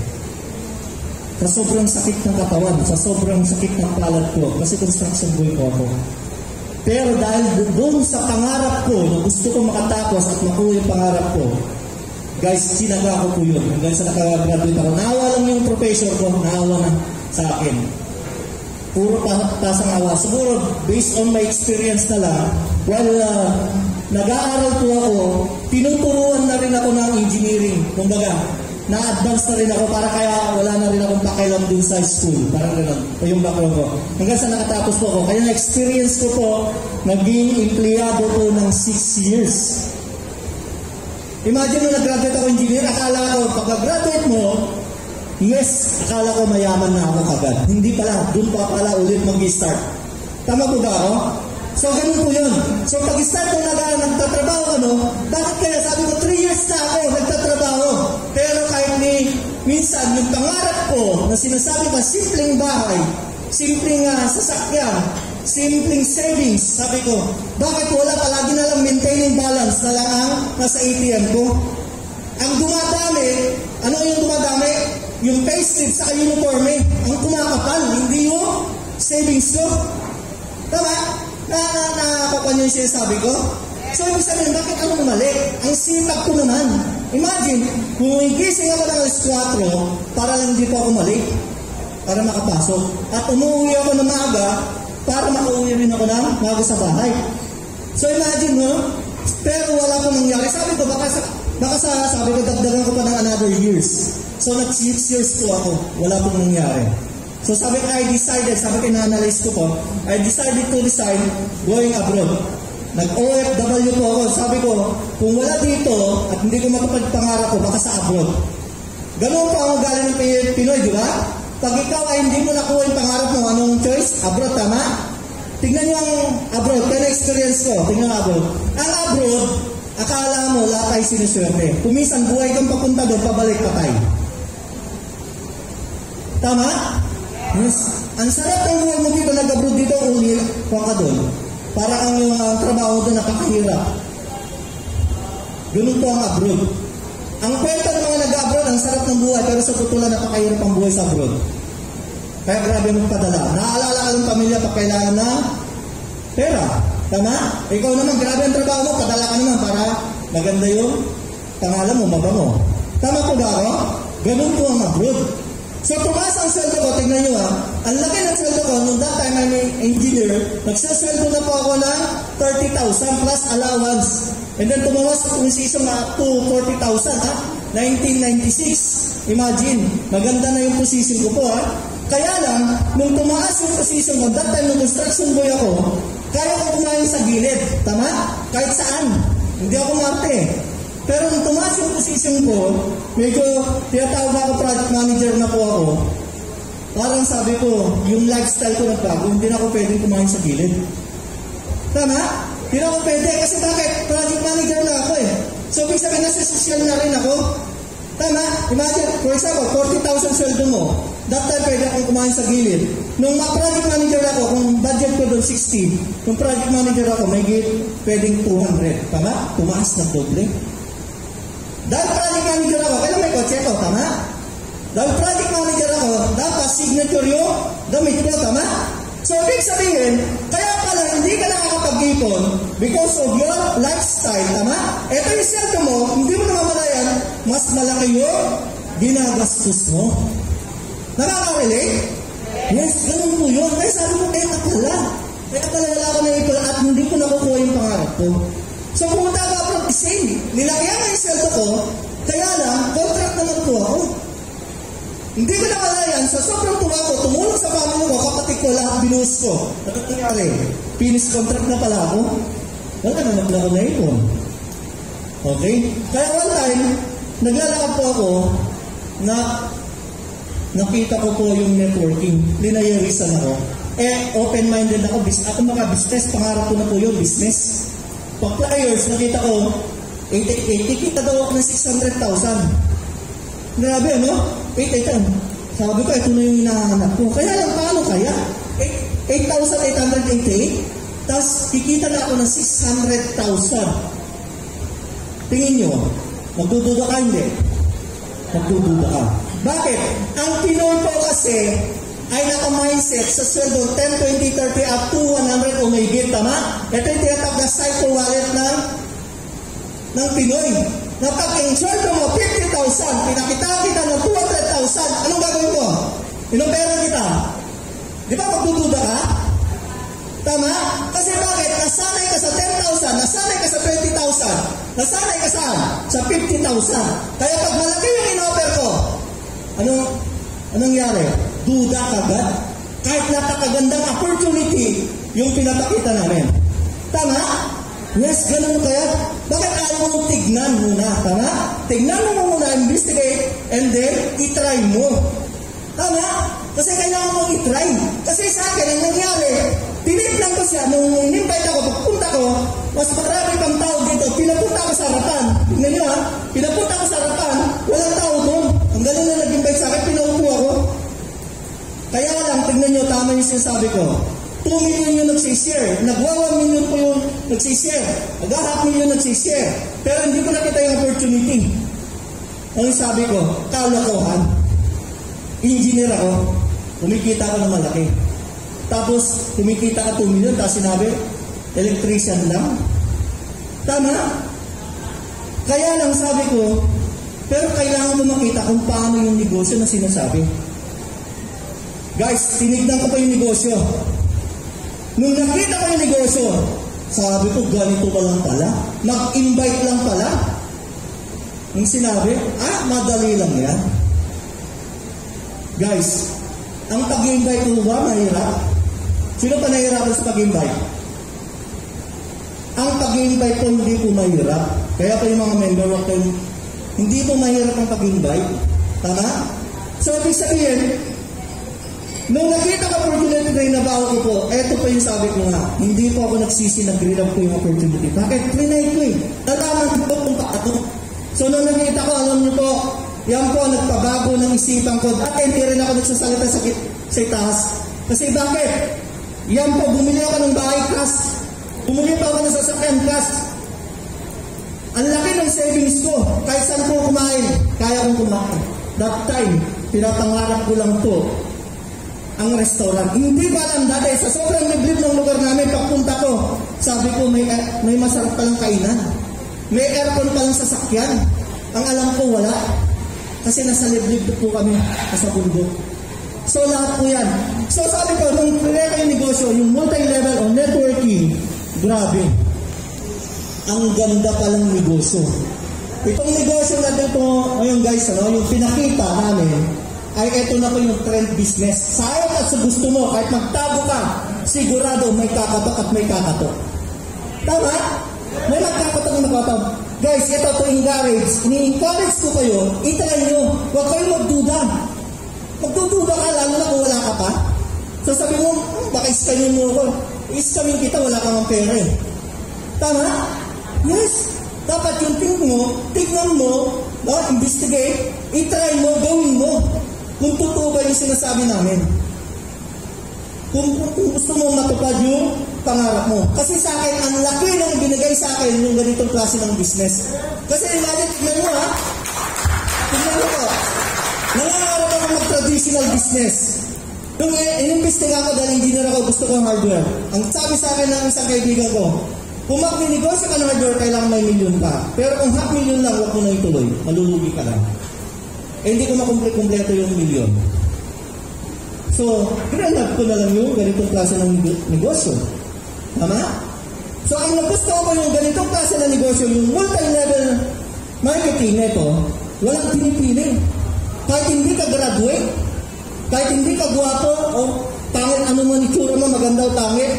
Speaker 5: Sa sobrang sakit ng katawan, sa sobrang sakit ng palad ko. Kasi construction boy po ako. Pero dahil doon sa pangarap ko, na gusto ko makatapos at makuha yung pangarap ko, guys, sinaga ko po yun. Hanggang sa nakagraduate ako. Naawa lang yung professor ko, naawa na sa akin. Puro pasang awa. Siguro, based on my experience na lang, while uh, nag-aaral po ako, tinuturuan na rin ako ng engineering. Kumbaga, na-advance na rin ako para kaya wala na rin akong pakialam din sa school. Parang gano'n. O yung background ko. Hanggang sa nakatapos po ako. Kaya na-experience ko po, naging empleyado po ng six years. Imagine nung nag-graduate ako engineer, akala ko, pagka-graduate mo, yes, akala ko mayaman na ako kagad. Hindi pala, doon pa pala ulit mag-start. Tama po ba ako? So, ganun po yun. So, pag-start ko na nagtatrabaho ka, no? Bakit kaya sabi ko, three years na ako nagtatrabaho. Pero kahit ni, minsan, yung pangarap ko na sinasabi pa, simpleng bahay, simpleng uh, sasakyan, simpleng savings, sabi ko, bakit wala palagi na lang maintaining balance na lang ang nasa A T M ko? Ang dumadami, ano yung dumadami? Yung payslip sa uniforme, ang kumakapal, hindi yung savings ko. Tama? Na, na, nakapapan yung sinasabi ko? So, ibig sabihin, bakit anong mali? Ang sipag ko naman. Imagine, kung igising ako ng alas kwatro, para lang hindi po ako mali, para makapasok. At umuwi ako ng maaga, para makauwi rin ako ng maaga sa bahay. So, imagine mo, pero wala pong nangyari. Sabi ko, baka, baka sa, sabi ko, dagdagan ko pa ng another years. So, nag-six years po ako, wala pong nangyari. So sabi ko, I decided, sabi ko, na-analyze ko po, I decided to decide going abroad. Nag-O F W po ako. Sabi ko, kung wala dito at hindi ko matupad pangarap ko, baka sa abroad. Ganun pa ang galing ng Pinoy, di ba? Pag ikaw ay hindi mo nakuha yung pangarap mo, anong choice? Abroad, tama? Tingnan niyo ang abroad, kaya na-experience ko. Tingnan ang abroad. Ang abroad, akala mo, lahat ay sinuswerte. Kumisan, buhay kang papunta doon, pabalik patay. Tama? Yes. Ang sarap ng buhay mo dito, nag-abroad dito, uli, huwag ka doon. Para ang yung uh, trabaho doon napakahirap. Ganun po ang abroad. Ang kwento ng mga nag-abroad, ang sarap ng buhay, pero sa totoo lang napakahirap ang buhay sa abroad. Kaya grabe mong padala. Naalala ka ng pamilya pag kailangan na pera. Tama? Ikaw naman, grabe ang trabaho mo, padala ka naman para maganda yung pangalan mo, mabango. Tama po ba ako? Ganun po ang abroad. So, tumaas ang sweldo ko, tignan nyo ha, ang laki ng sweldo ko, nung that time I'm an engineer, nagsasweldo na po ako ng thirty thousand plus allowance. And then tumawas kung season na up to forty thousand ha, nineteen ninety-six. Imagine, maganda na yung position ko po ha. Kaya lang, nung tumaas yung position ko, that time nung construction boy ako, kaya ko kumain sa gilid, tama?
Speaker 6: Hindi ako marte. Pero nung tumaas yung position ko, medyo tinatawag na ako project manager na po ako. Parang sabi ko, yung lifestyle ko nagbago, hindi na ako pwedeng kumain sa gilid. Tama? Hindi na ako pwede kasi bakit? Project manager na ako eh. So, ibig sabihin nasa social na rin ako. Tama? Imagine, for example, forty thousand sweldo mo. That time pwede akong kumain sa gilid. Nung project manager ako, kung budget ko doon sixty, nung project manager ako, may gilid, pwedeng two hundred. Tama? Tumaas na doble. Dahil project manager ako, kailan may kotse ko, tama? Dahil project manager ako, dapat signature yung damit ko, tama? So, ibig sabihin, kaya pala hindi ka nakakapag-ipon because of your lifestyle, tama? Ito yung sweldo mo, hindi mo namamalayan, mas malaki yung ginagastos mo. Nakaka-relate? Yes, ganun po yun. Kaya sabi ko, kaya pala. Kaya pala wala ako na ito at hindi ko nakukuha yung pangarap ko. So, pumunta ako from the same. Nilakyan na yung sweldo ko, kaya lang, contract naman po ako. Hindi ko nakalayan, sa sobrang tuwa ko, tumulong sa family ko, kapatid ko, lahat binuhos ko. At ang nangyari, finish contract na pala ako. Wala na naman ako na ipon. Okay? Kaya one time, naglalakad po ako na nakita ko po yung networking. Linayarisan ako. Eh, open-minded ako. Ako maka-business. Pangarap ko na po yung business. Pag flyers, nakita ko, eighty, eighty, kita daw ako ng six hundred thousand. Grabe, ano? eight thousand. Sabi ko, ito na yung hinahanap ko. Kaya lang, paano kaya? eight thousand eight hundred eighty-eight. Tapos, kikita na ako ng six hundred thousand. Tingin nyo, magdududa ka, hindi? Magdududa ka. Bakit? Ang Pinoy po kasi ay naka-mindset sa sweldo ten, twenty, thirty up to one hundred o may higit, tama? Ito yung tinatawag na cycle wallet ng, ng Pinoy. Na pag yung sweldo mo fifty thousand, pinakita kita ng two hundred thousand, anong gagawin mo? Inopera kita. Di ba magdududa ka? Tama? Kasi bakit? Nasanay ka sa ten thousand, nasanay ka sa twenty thousand, nasanay ka sa, sa fifty thousand. Kaya pag malaki yung in-offer ko, anong, anong nangyari? Duda kagad. Kahit napakagandang opportunity yung pinapakita namin. Tama? Yes, ganun kaya. Bakit ayaw mong tignan muna? Tama? Tignan mo muna, investigate, and then itry mo. Tama? Kasi kailangan mong itry. Kasi sa akin, ang nangyari, tiniplan ko siya, nung in-invite ako, pagpunta ko, mas marami pang tao dito, pinapunta ko sa harapan. Tignan nyo ha, pinapunta ko sa harapan, walang tao doon. Ang galing na nag-invite sa akin, pinaupo ako. Kaya lang, tignan nyo, tama yung sinasabi ko. two million yung nagsishare. Nagwa one million po yung nagsishare. Nag-half million nagsishare. Pero hindi ko nakita yung opportunity. Ang sabi ko, kalokohan. Engineer ako. Kumikita ako ng malaki. Tapos, kumikita ka two million. Tapos sinabi, electrician lang. Tama? Kaya lang sabi ko, pero kailangan mo makita kung paano yung negosyo na sinasabi. Guys, tinignan ko pa yung negosyo. Nung nakita ko yung negosyo, sabi ko, ganito pa lang pala. Mag-invite lang pala. Nung sinabi, ah, madali lang yan. Guys, ang pag-invite ko ba, mahirap? Sino pa nahihirapan sa pag-invite? Ang pag-invite ko hindi po mahirap. Kaya pa yung mga member ko, hindi po mahirap ang pag-invite. Tama? So, ibig sabihin, nung nakita ko opportunity na inabaw ko po, eto pa yung sabi ko nga, hindi po ako nagsisi, nag-grab ko yung opportunity. Bakit? Trinay ko eh. Nalaman ko kung paano. So, nung nakita ko, alam niyo po, yan po, nagpabago ng isipan ko. Dati hindi rin ako nagsasalita sa, sa itaas. Kasi bakit? Yan po, bumili ako ng bahay cash. Bumili pa ako ng sasakyan cash. Ang laki ng savings ko. Kahit saan ko kumain, kaya kong kumain. That time, pinapangarap ko lang po ang restaurant. Hindi ba alam dati, sa sobrang liblib ng lugar namin, pagpunta ko, sabi ko, may, may masarap palang kainan. May aircon palang sasakyan. Ang alam ko, wala. Kasi nasa liblib po kami, nasa bundok. So, lahat po yan. So, sabi ko, nung pinaka yung negosyo, yung multi-level o networking, grabe. Ang ganda palang negosyo. Itong negosyo natin po, ngayon guys, ano, yung pinakita namin, ay eto na po yung trend business. Sayang at sa gusto mo, kahit magtago ka, sigurado may kakatok at may kakatok. Tama? May magkakataon na nakataon. Guys, ito to encourage. Ini-encourage ko kayo, itry nyo. Huwag kayong magduda. Magdududa ka, lalo na kung wala ka pa. So sabi mo, hmm, baka iskamin mo ako. Iskamin kita, wala kang ang pera eh. Tama? Yes. Dapat yung tingin mo, tignan mo, no, investigate, itry mo, gawin mo. Kung totoo ba yung sinasabi namin. Kung, kung gusto mo matupad yung pangarap mo. Kasi sa akin, ang laki ng binigay sa akin yung ganitong klase ng business. Kasi imagine, tignan mo ha, tignan mo ko, nangangarap ako mag-traditional business. Nung inimbestiga ko dahil engineer ako, gusto ko ang hardware. Ang sabi sa akin ng isang kaibigan ko, kung mag-negosyo ka ng hardware, kailangan may milyon pa. Pero kung half million lang, huwag mo na ituloy. Malulugi ka lang. Eh, hindi ko makumpleto yung milyon. So, granad ko na lang yung ganitong klase ng negosyo. Tama? So, ang nagusto ko yung ganitong klase ng negosyo, yung multi-level marketing nito, walang pinipili. Kahit hindi ka graduate, kahit hindi ka guwapo, o pangit ano man itsura mo, maganda o pangit,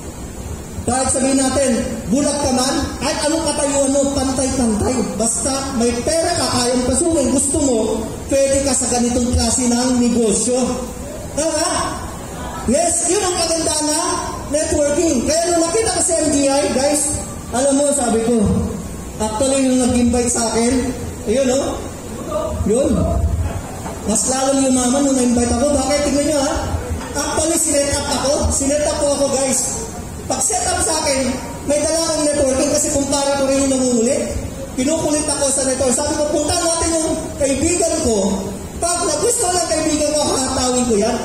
Speaker 6: kahit sabihin natin, bulat ka man, kahit anong katayuan mo, pantay-pantay. Basta may pera ka, kayang pasukin, gusto mo, pwede ka sa ganitong klase ng negosyo. Tama? Yes, yun ang maganda na networking. Kaya nung nakita ko sa M G I, guys, alam mo, sabi ko, actually yung nag-invite sa akin, ayun o, yun. Mas lalong yumaman nung na-invite ako. Bakit? Tingnan nyo ha. Actually, sinet up ako. Sinet up po ako, guys. Pag set up sa akin, may dala akong networking kasi kumpara ko rin yung nangungulit. Pinukulit ako sa network. Sabi ko, punta natin yung kaibigan ko. Pag nagusto ng kaibigan ko, hatawin ko yan.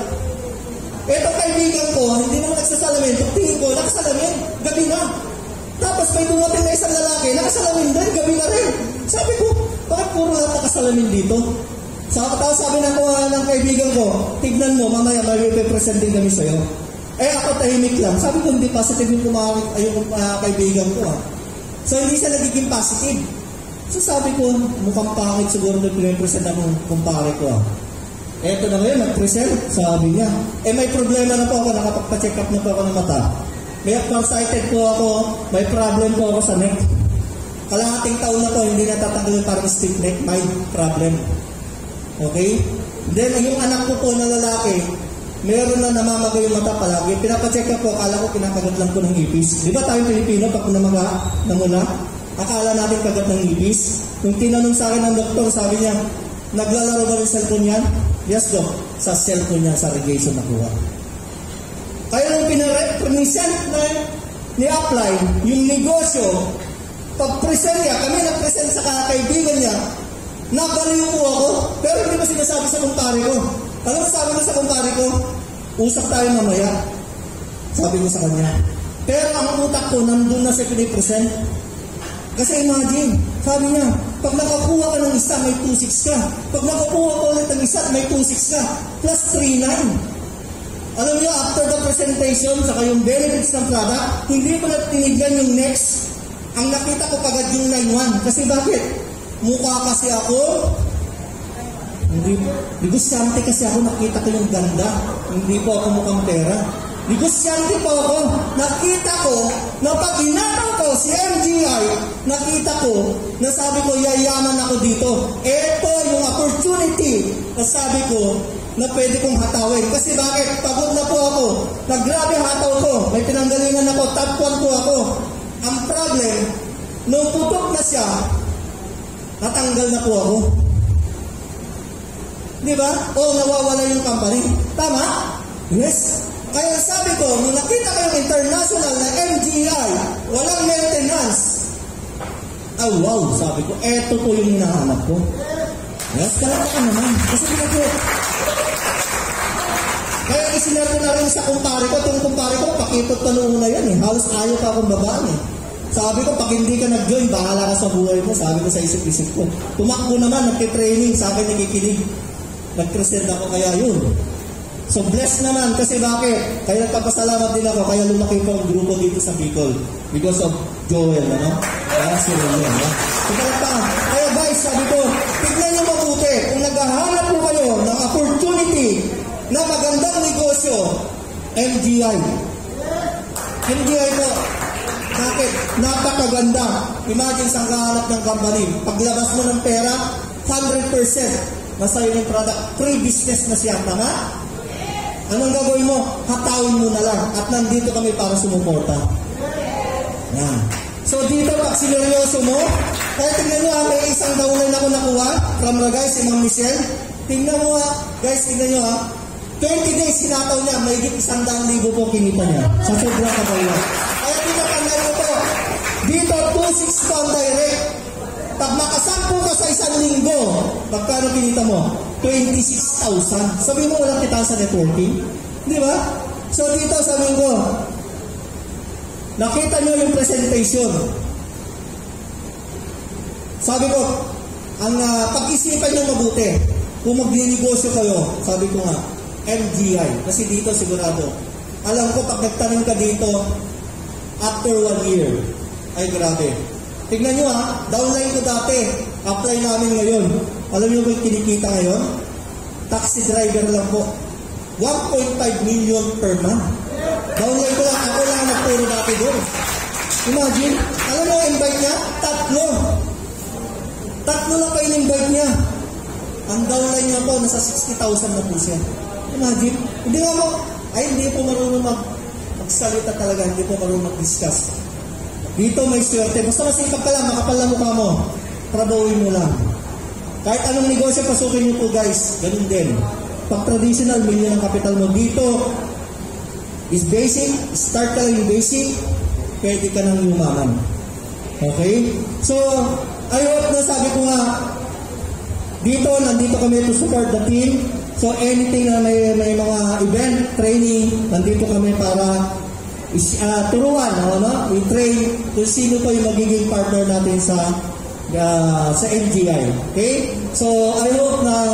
Speaker 6: Ito kaibigan ko, hindi naman nagsasalamin. Tingin ko, nakasalamin. Gabi na. Tapos may dumating na isang lalaki, nakasalamin din. Gabi na rin. Sabi ko, bakit puro lahat nakasalamin dito? Sa tapos sabi ng, uh, ng kaibigan ko, tignan mo, mamaya mag-represent din kami sa'yo. Eh ako tahimik lang. Sabi ko, hindi positive yung kumawag ay yung uh, kaibigan ko. Ah. So hindi siya nagiging positive. So sabi ko, mukhang pangit siguro na pinipresent akong kumpare ko. Ah. Eto na ngayon, nag-present. Sabi niya, eh may problema na po ako, nakapagpa-check up na po ako ng mata. May farsighted po ako, may problem po ako sa neck. Kalahating taon na po, hindi natatanggal yung parang stiff neck, may problem. Okay? Then, yung anak ko po na lalaki, meron na namamagay yung mata palagi. Pinapacheck up po, akala ko kinakagat lang po ng ipis. Di ba tayong Pilipino, pag namaga, namula, akala natin kagat ng ipis. Kung tinanong sa akin ng doktor, sabi niya, naglalaro ba yung cellphone yan? Yes, Dok. Sa cellphone niya, sa radiation nakuha. Kaya nung pinapresent na ni-apply, yung negosyo, pag-present niya, kami nag-present sa kakaibigan niya, nabaliw po ako, pero hindi ba sinasabi sa kumpare ko? Alam mo, sabi mo sa kumpare ko, usap tayo mamaya. Sabi ko sa kanya. Pero ang utak ko, nandun na sa pinipresent. Kasi imagine, sabi niya, pag nakakuha ka ng isa, may two six ka. Pag nakakuha ka ulit ng isa, may two six ka. Plus three nine. Alam niyo, after the presentation, saka yung benefits ng product, hindi ko na tinignan yung next. Ang nakita ko kagad yung nine one. Kasi bakit? Mukha kasi ako, hindi, negosyante kasi ako, nakita ko yung ganda. Hindi po ako mukhang pera. Negosyante po ako. Nakita ko, na pag inataw ko si M G I, nakita ko, na sabi ko, yayaman ako dito. Ito yung opportunity na sabi ko, na pwede kong hatawin. Kasi bakit? Pagod na po ako. Naggrabe hataw ko. May pinanggalingan ako. Top one po ako. Ang problem, nung putok na siya, natanggal na po ako. Di ba? O nawawala yung company. Tama? Yes. Kaya sabi ko, nung nakita ko yung international na M G I, walang maintenance. Ah, wow, sabi ko, eto po yung hinahanap ko. Yes, talaga ka naman. Kasi pinag- Kaya isinar ko na rin sa kumpare ko. Itong kumpare ko, pakipot pa noon na yan eh. Halos ayaw pa akong babaan eh. Sabi ko, pag hindi ka nag-join, bahala ka sa buhay mo. Sabi ko sa isip-isip ko. Tumakbo naman, nagtitraining, sa akin nakikinig. Nag-present ako, kaya yun. So blessed naman, kasi bakit? Kaya nagpapasalamat din ako, kaya lumaki ko ang grupo dito sa Bicol. Because of Joel, ano? Kaya si Roel, ano? So talaga, kaya guys, sabi ko, tignan nyo mabuti. Kung naghahanap po kayo ng opportunity na magandang negosyo, M G I. M G I po. Bakit? Napakaganda. Imagine sa kahanap ng company. Paglabas mo ng pera, one hundred percent nasa yung product. Free business na siya. Tama? Anong gagawin mo? Hatawin mo na lang. At nandito kami para sumuporta. Yan. So dito pag sineryoso mo, kaya tingnan nyo ha, may isang downline ako nakuha from the guys, si Ma'am Michelle. Tingnan mo ha, guys, tingnan nyo ha. twenty days sinataw niya, may higit isang daang libo po kinita niya. Sa sobrang kabayo. Kaya pinapandal ko po, dito two six po ang direct. Pag makasampu ka sa isang linggo, magkano kinita mo? twenty-six thousand. Sabi mo walang kita sa networking? Di ba? So dito sabi ko, nakita nyo yung presentation. Sabi ko, ang uh, pag-isipan nyo mabuti. Kung magninegosyo kayo, sabi ko nga, M G I. Kasi dito sigurado. Alam ko, pag nagtanong ka dito, after one year, ay grabe. Tignan nyo ha, downline ko dati, apply namin ngayon. Alam nyo ba yung kinikita ngayon? Taxi driver lang po. one point five million per month. Downline ko lang, ako lang nagturo dati doon. Imagine, alam mo, invite niya? Tatlo. Tatlo lang kayo invite niya. Ang downline niya po, nasa sixty thousand na po siya. Imagine, hindi nga mo, ay hindi po marunong mag, magsalita talaga, hindi po marunong mag-discuss. Dito may swerte. Basta masipag ka lang, makapal na mukha mo. Trabahuin mo lang. Kahit anong negosyo, pasukin niyo po guys. Ganun din. Pag traditional, million ang kapital mo. Dito, is basic. Start ka lang yung basic. Pwede ka nang yumaman. Okay? So, I hope na sabi ko nga, dito, nandito kami to support the team. So, anything na may, may mga event, training, nandito kami para is, uh, turuan, ano, i-train kung sino pa yung magiging partner natin sa uh, sa M G I. Okay? So, I hope na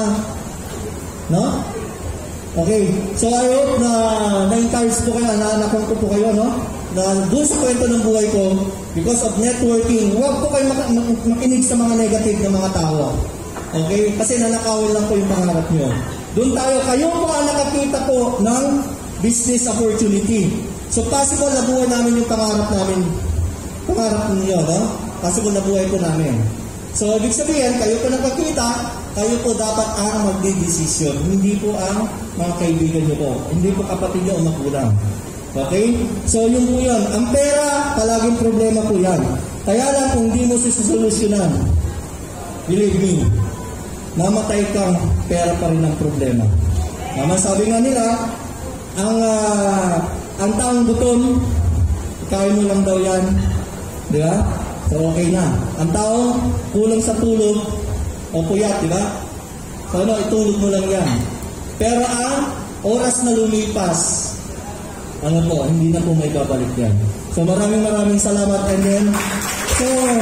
Speaker 6: no? Okay. So, I hope na na-encourage po kayo, na-nakon ko po kayo, no? Na doon sa kwento ng buhay ko, because of networking, huwag po kayo mak- mak- makinig sa mga negative na mga tao. Okay? Kasi nanakawin lang po yung pangarap nyo. Doon tayo, kayo po ang nakakita po ng business opportunity. So, possible na buhay namin yung pangarap namin. Pangarap ninyo, no? Possible na buhay po namin. So, ibig sabihin, kayo po nakakita, kayo po dapat ang magdi-decision. Hindi po ang mga kaibigan nyo po. Hindi po kapatid nyo o magulang. Okay? So, yun po yun. Ang pera, palaging problema po yan. Kaya lang kung hindi mo susolusyonan, believe me, mamatay kang pera pa rin ang problema. Naman sabi nga nila, ang uh, ang taong gutom, kain mo lang daw yan. Di ba? So, okay na. Ang taong kulang sa tulog, o puyat, di ba? So, ano, itulog mo lang yan. Pero ang oras na lumipas, ano po, hindi na po may babalik yan. So, maraming maraming salamat. And then, so,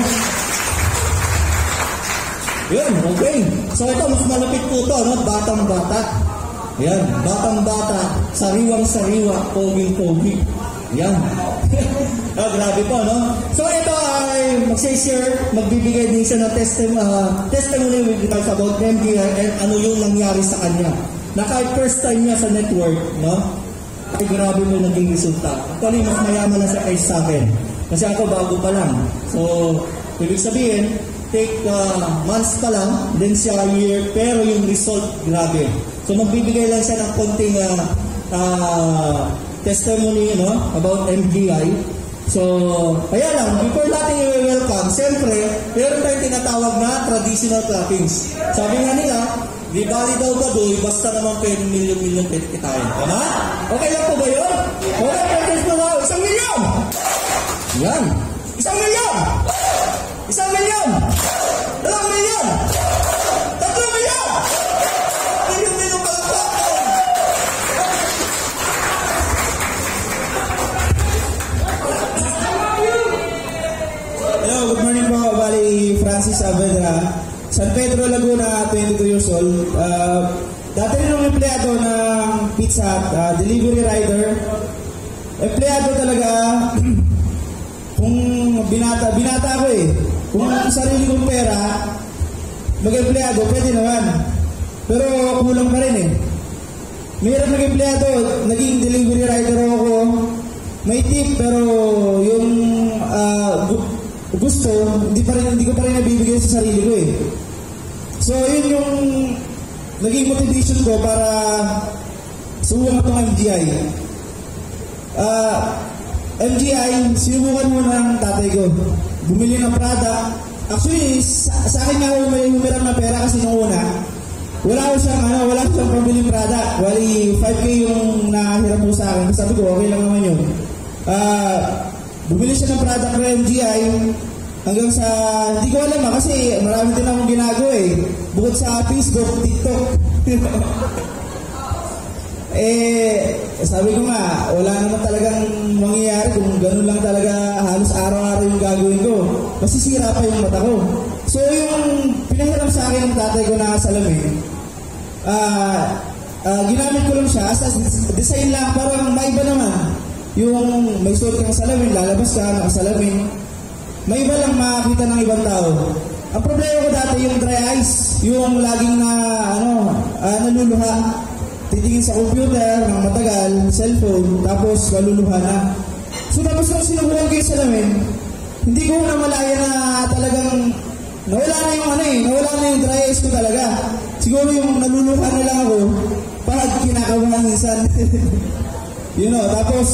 Speaker 6: yun, okay. So, ito, mas malapit po ito, no? Batang-bata. Yan, batang-bata, sariwang-sariwa, poging-pogi. Yan. Oh, grabe po, no? So, ito ay mag-share, magbibigay din siya ng testim, uh, testimony with regards about M D I and ano yung nangyari sa kanya. Na kahit first time niya sa network, no? Ay, grabe mo naging resulta. Actually, mas mayaman na siya kaysa sa akin. Kasi ako bago pa lang. So, ibig sabihin, take uh, months pa lang, then siya year, pero yung result, grabe. So, magbibigay lang siya ng konting uh, uh, testimony, no, about M G I. So, kaya lang, before natin i-welcome, siyempre, meron tayong tinatawag na traditional clappings. Sabi nga nila, di bali daw ba doy, basta naman pwede milyon-milyon pwede kitain. Tama? Okay lang po ba yun? Okay, practice mo na, isang milyon! Yan. Isang milyon! Isang milyon! Dalawang milyon! Tatlong milyon! Milyon-milyon pala po!
Speaker 7: Hello, good morning po. Bali, Francis Saavedra. San Pedro, Laguna, twenty-two years old. Uh, dati rin yung empleyado ng Pizza Hut, uh, delivery rider. Empleyado talaga, kung binata, binata ko eh. Kung sarili kong pera, mag-empleyado, pwede naman. Pero kulang pa rin eh. Mahirap mag-empleyado, naging delivery rider ako. May tip, pero yung uh, gu- gusto, hindi pa rin, hindi ko pa rin nabibigay sa sarili ko eh. So, yun yung naging motivation ko para subukan itong M G I. Uh, M G I, sinubukan mo ng tatay ko. Bumili ng product. Actually, sa, sa akin nga may humiram ng pera kasi nung una, wala ko siyang, ano, wala ko siyang pambiling product. Wali, five K yung nahiram mo sa akin. Sabi ko, okay lang naman yun. Uh, bumili siya ng product ng M G I hanggang sa, hindi ko alam ha, kasi marami din akong ginagawa eh. Bukod sa Facebook, TikTok. Eh, sabi ko nga, wala naman talagang mangyayari kung ganun lang talaga halos araw-araw yung gagawin ko. Masisira pa yung mata ko. So, yung pinahiram sa akin ng tatay ko na salamin, ah, uh, uh, ginamit ko lang siya as a design lang, parang maiba naman. Yung may suot kang salamin, lalabas ka, nakasalamin. Maiba lang makakita ng ibang tao. Ang problema ko dati, yung dry eyes, yung laging na, ano, uh, naluluha. Titingin sa computer ng matagal, cellphone, tapos maluluha na. So tapos nung sinubukan ko yung salamin, hindi ko na malaya na talagang nawala na yung ano eh, nawala na yung dry eyes ko talaga. Siguro yung naluluha na lang ako, pag kinakabahan minsan. You know, tapos,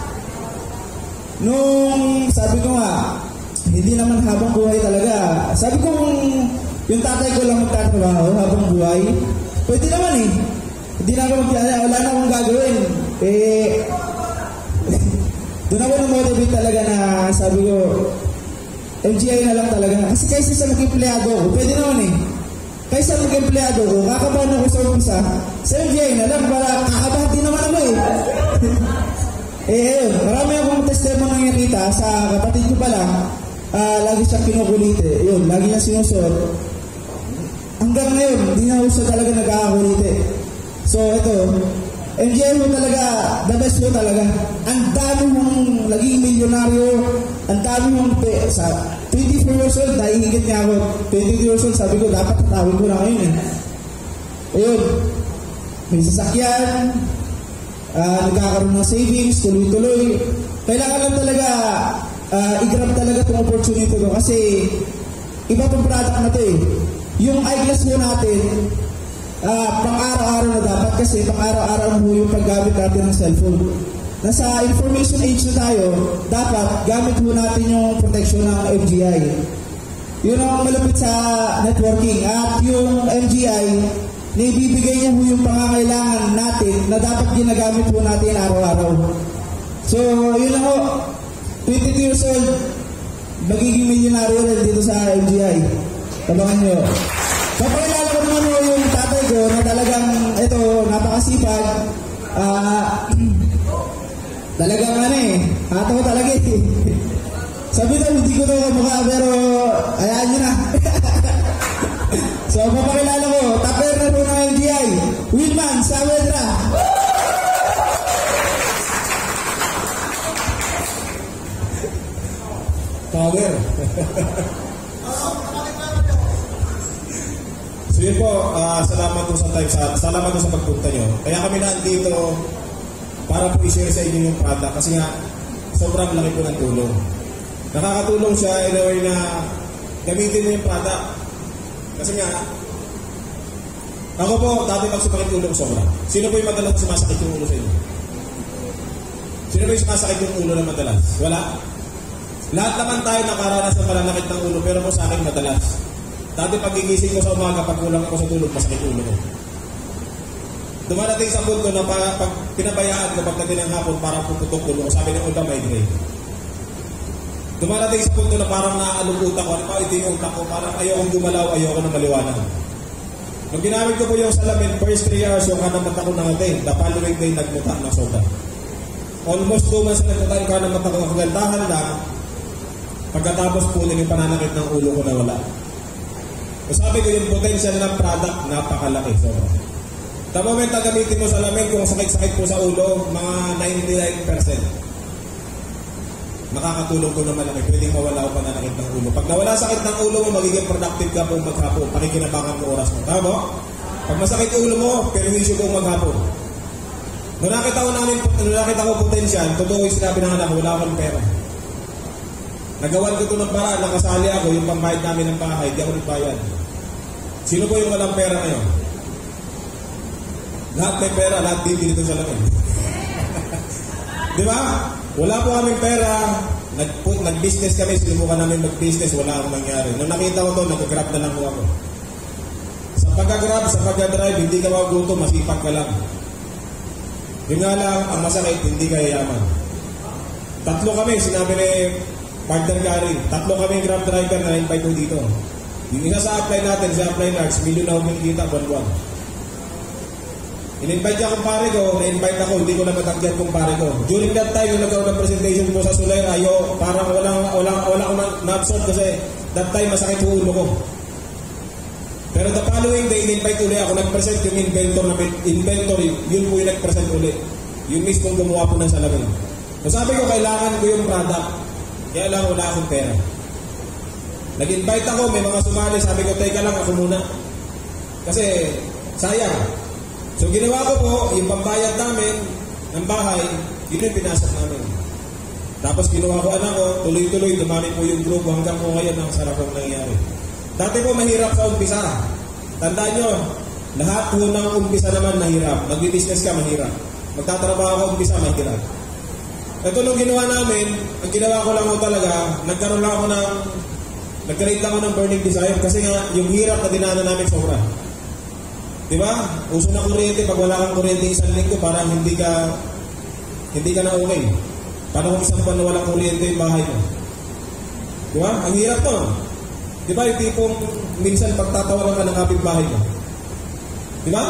Speaker 7: nung sabi ko nga, hindi naman habang buhay talaga. Sabi ko kung yung tatay ko lang magtatrabaho habang buhay, pwede naman eh. Hindi na ako magkaya, wala na akong gagawin. Eh, doon ako na-motivate talaga na sabi ko, M G I na lang talaga. Kasi kaysa sa mag-empleyado ko, pwede naman eh. Kaysa mag-empleyado ko, kakabahan ako sa umpisa, sa M G I na lang, para kakabahan din naman ako eh. Eh, ayun, marami akong testimony nang nakita sa kapatid ko pa lang, uh, lagi siyang kinukulit eh. Yun, lagi niya sinusuot. Hanggang ngayon, hindi na ako siya talaga nagkakakulit eh. So, ito, M G I mo talaga, the best mo talaga. Ang dami mong naging milyonaryo, ang dami mong, pe, sa twenty-four years old, nahihigit niya ako, twenty-two years old, sabi ko, dapat tatawin ko na ngayon eh. Ayun, may sasakyan, uh, nagkakaroon ng savings, tuloy-tuloy. Kailangan lang talaga, uh, i-grab talaga itong opportunity ko kasi iba pang product na ito eh. Yung eyeglass mo natin, Uh, pang-araw-araw na dapat kasi pang-araw-araw mo yung paggamit natin ng cellphone. Nasa information age na tayo, dapat gamit mo natin yung protection ng M G I. Yun ang malapit sa networking. At yung M G I, naibibigay niya mo yung pangangailangan natin na dapat ginagamit mo natin araw-araw. So, yun lang ho. twenty-two years old, magiging milyonaryo rin dito sa M G I. Tabangan nyo. Papakilala ko naman mo yung tatay ko na talagang, ito, napakasipag. Ah, uh, talagang ano eh, hato ko talaga eh. Sabi daw, hindi ko ito kamukha, pero ayaan nyo na. So, papakilala ko, tapos na po ng M G I, Wilman Saavedra.
Speaker 8: Power. So yun po, uh, salamat po sa time, sa, salamat po sa pagpunta nyo. Kaya kami nandito para po i-share sa inyo yung product kasi nga sobrang laki po ng tulong. Nakakatulong siya in a way na gamitin mo yung product. Kasi nga, ako po, dati pag sumakit ulo ko sobra. Sino po yung madalas sumasakit yung ulo sa inyo? Sino po yung sumasakit yung ulo na madalas? Wala? Lahat naman tayo nakaranas ng pananakit ng ulo pero po sa akin madalas. Dati pagigising ko sa umaga, pag kulang ako sa tulog, masakit ulo ko. Dumarating sa punto na pa, pag pinabayaan ko pagdating ng hapon, parang puputok ulo ko. Sabi ng ulam, migraine. Dumarating sa punto na parang naaalong utak ko. Ano pa, ito yung utak ko. Parang ayokong gumalaw, ayoko na maliwanag. Nung ginamit ko po yung salamin, first three hours, yung kanang mata ko nangatay. The following day, nagmuta na soda. Almost two months na nagmuta yung kanang mata ko. Kagandahan lang, pagkatapos po yung pananakit ng ulo ko na wala. So sabi ko yung potential ng product, napakalaki. So, the moment na gamitin mo sa lamin, kung sakit-sakit po sa ulo, mga ninety-nine percent. Makakatulong ko naman malaki. Pwedeng mawala o pananakit ng ulo. Pag nawala sakit ng ulo mo, magiging productive ka po maghapon. Pakikinabangan mo oras mo. Tama? Pag masakit yung ulo mo, perwisyo po maghapon. Nung nakita ko namin, nung nakita ko potential, totoo yung sinabi ng anak ko, wala akong pera. Nagawan ko ito ng paraan, nakasali ako, yung pambayad namin ng bahay, di ako nagbayad. Sino po yung walang pera ngayon? Lahat may pera, lahat bibili ito sa lamin. Di ba? Wala po kaming pera, nag, nag-business kami, sinubukan namin mag-business, wala akong nangyari. Nung nakita ko ito, nag-grab na lang po ako. Sa pagka-grab, sa pagka-drive, hindi ka magutom, masipag ka lang. Yun nga lang, ang masakit, hindi ka yaman. Tatlo kami, sinabi ni partner Gary, tatlo kami grab driver na invite mo dito. Yung isa sa apply natin, sa apply nards, milyon na huming kita, buwan-buwan. In-invite niya kong pare ko, na-invite ako, hindi ko na matagyan kong pare ko. During that time, yung nagkaroon ng presentation ko sa Sulay, ayo, parang walang, walang, wala akong na-absorb kasi that time masakit yung ulo ko. Pero the following day, in-invite ulit ako, nag-present yung inventor na inventory, yun po yung nag-present ulit. Yung mismong gumawa po ng salamin. So sabi ko, kailangan ko yung product, kaya lang wala akong pera. Nag-invite ako, may mga sumali, sabi ko, teka lang ako muna. Kasi, sayang. So ginawa ko po, yung pambayad namin ng bahay, yun yung pinasok namin. Tapos ginawa ko anak ko, tuloy-tuloy, dumami po yung grupo hanggang po ngayon ang sarap ang nangyari. Dati po mahirap sa umpisa. Tandaan nyo, lahat po ng umpisa naman mahirap. Mag-business ka, mahirap. Magtatrabaho ka umpisa, mahirap. Ito nung ginawa namin, ang ginawa ko lang ko talaga, nagkaroon lang ako ng, nagkaroon lang ako ng burning desire kasi nga, yung hirap na dinaanan namin sobra. Diba? Uso na kuryente, pag wala kang kuryente isang linggo, parang hindi ka, hindi ka na okay. Paano kung isang buwan na walang kuryente yung bahay mo? Diba? Ang hirap to. Diba? Yung tipong minsan pagtatawanan ka ng kapitbahay mo. Diba?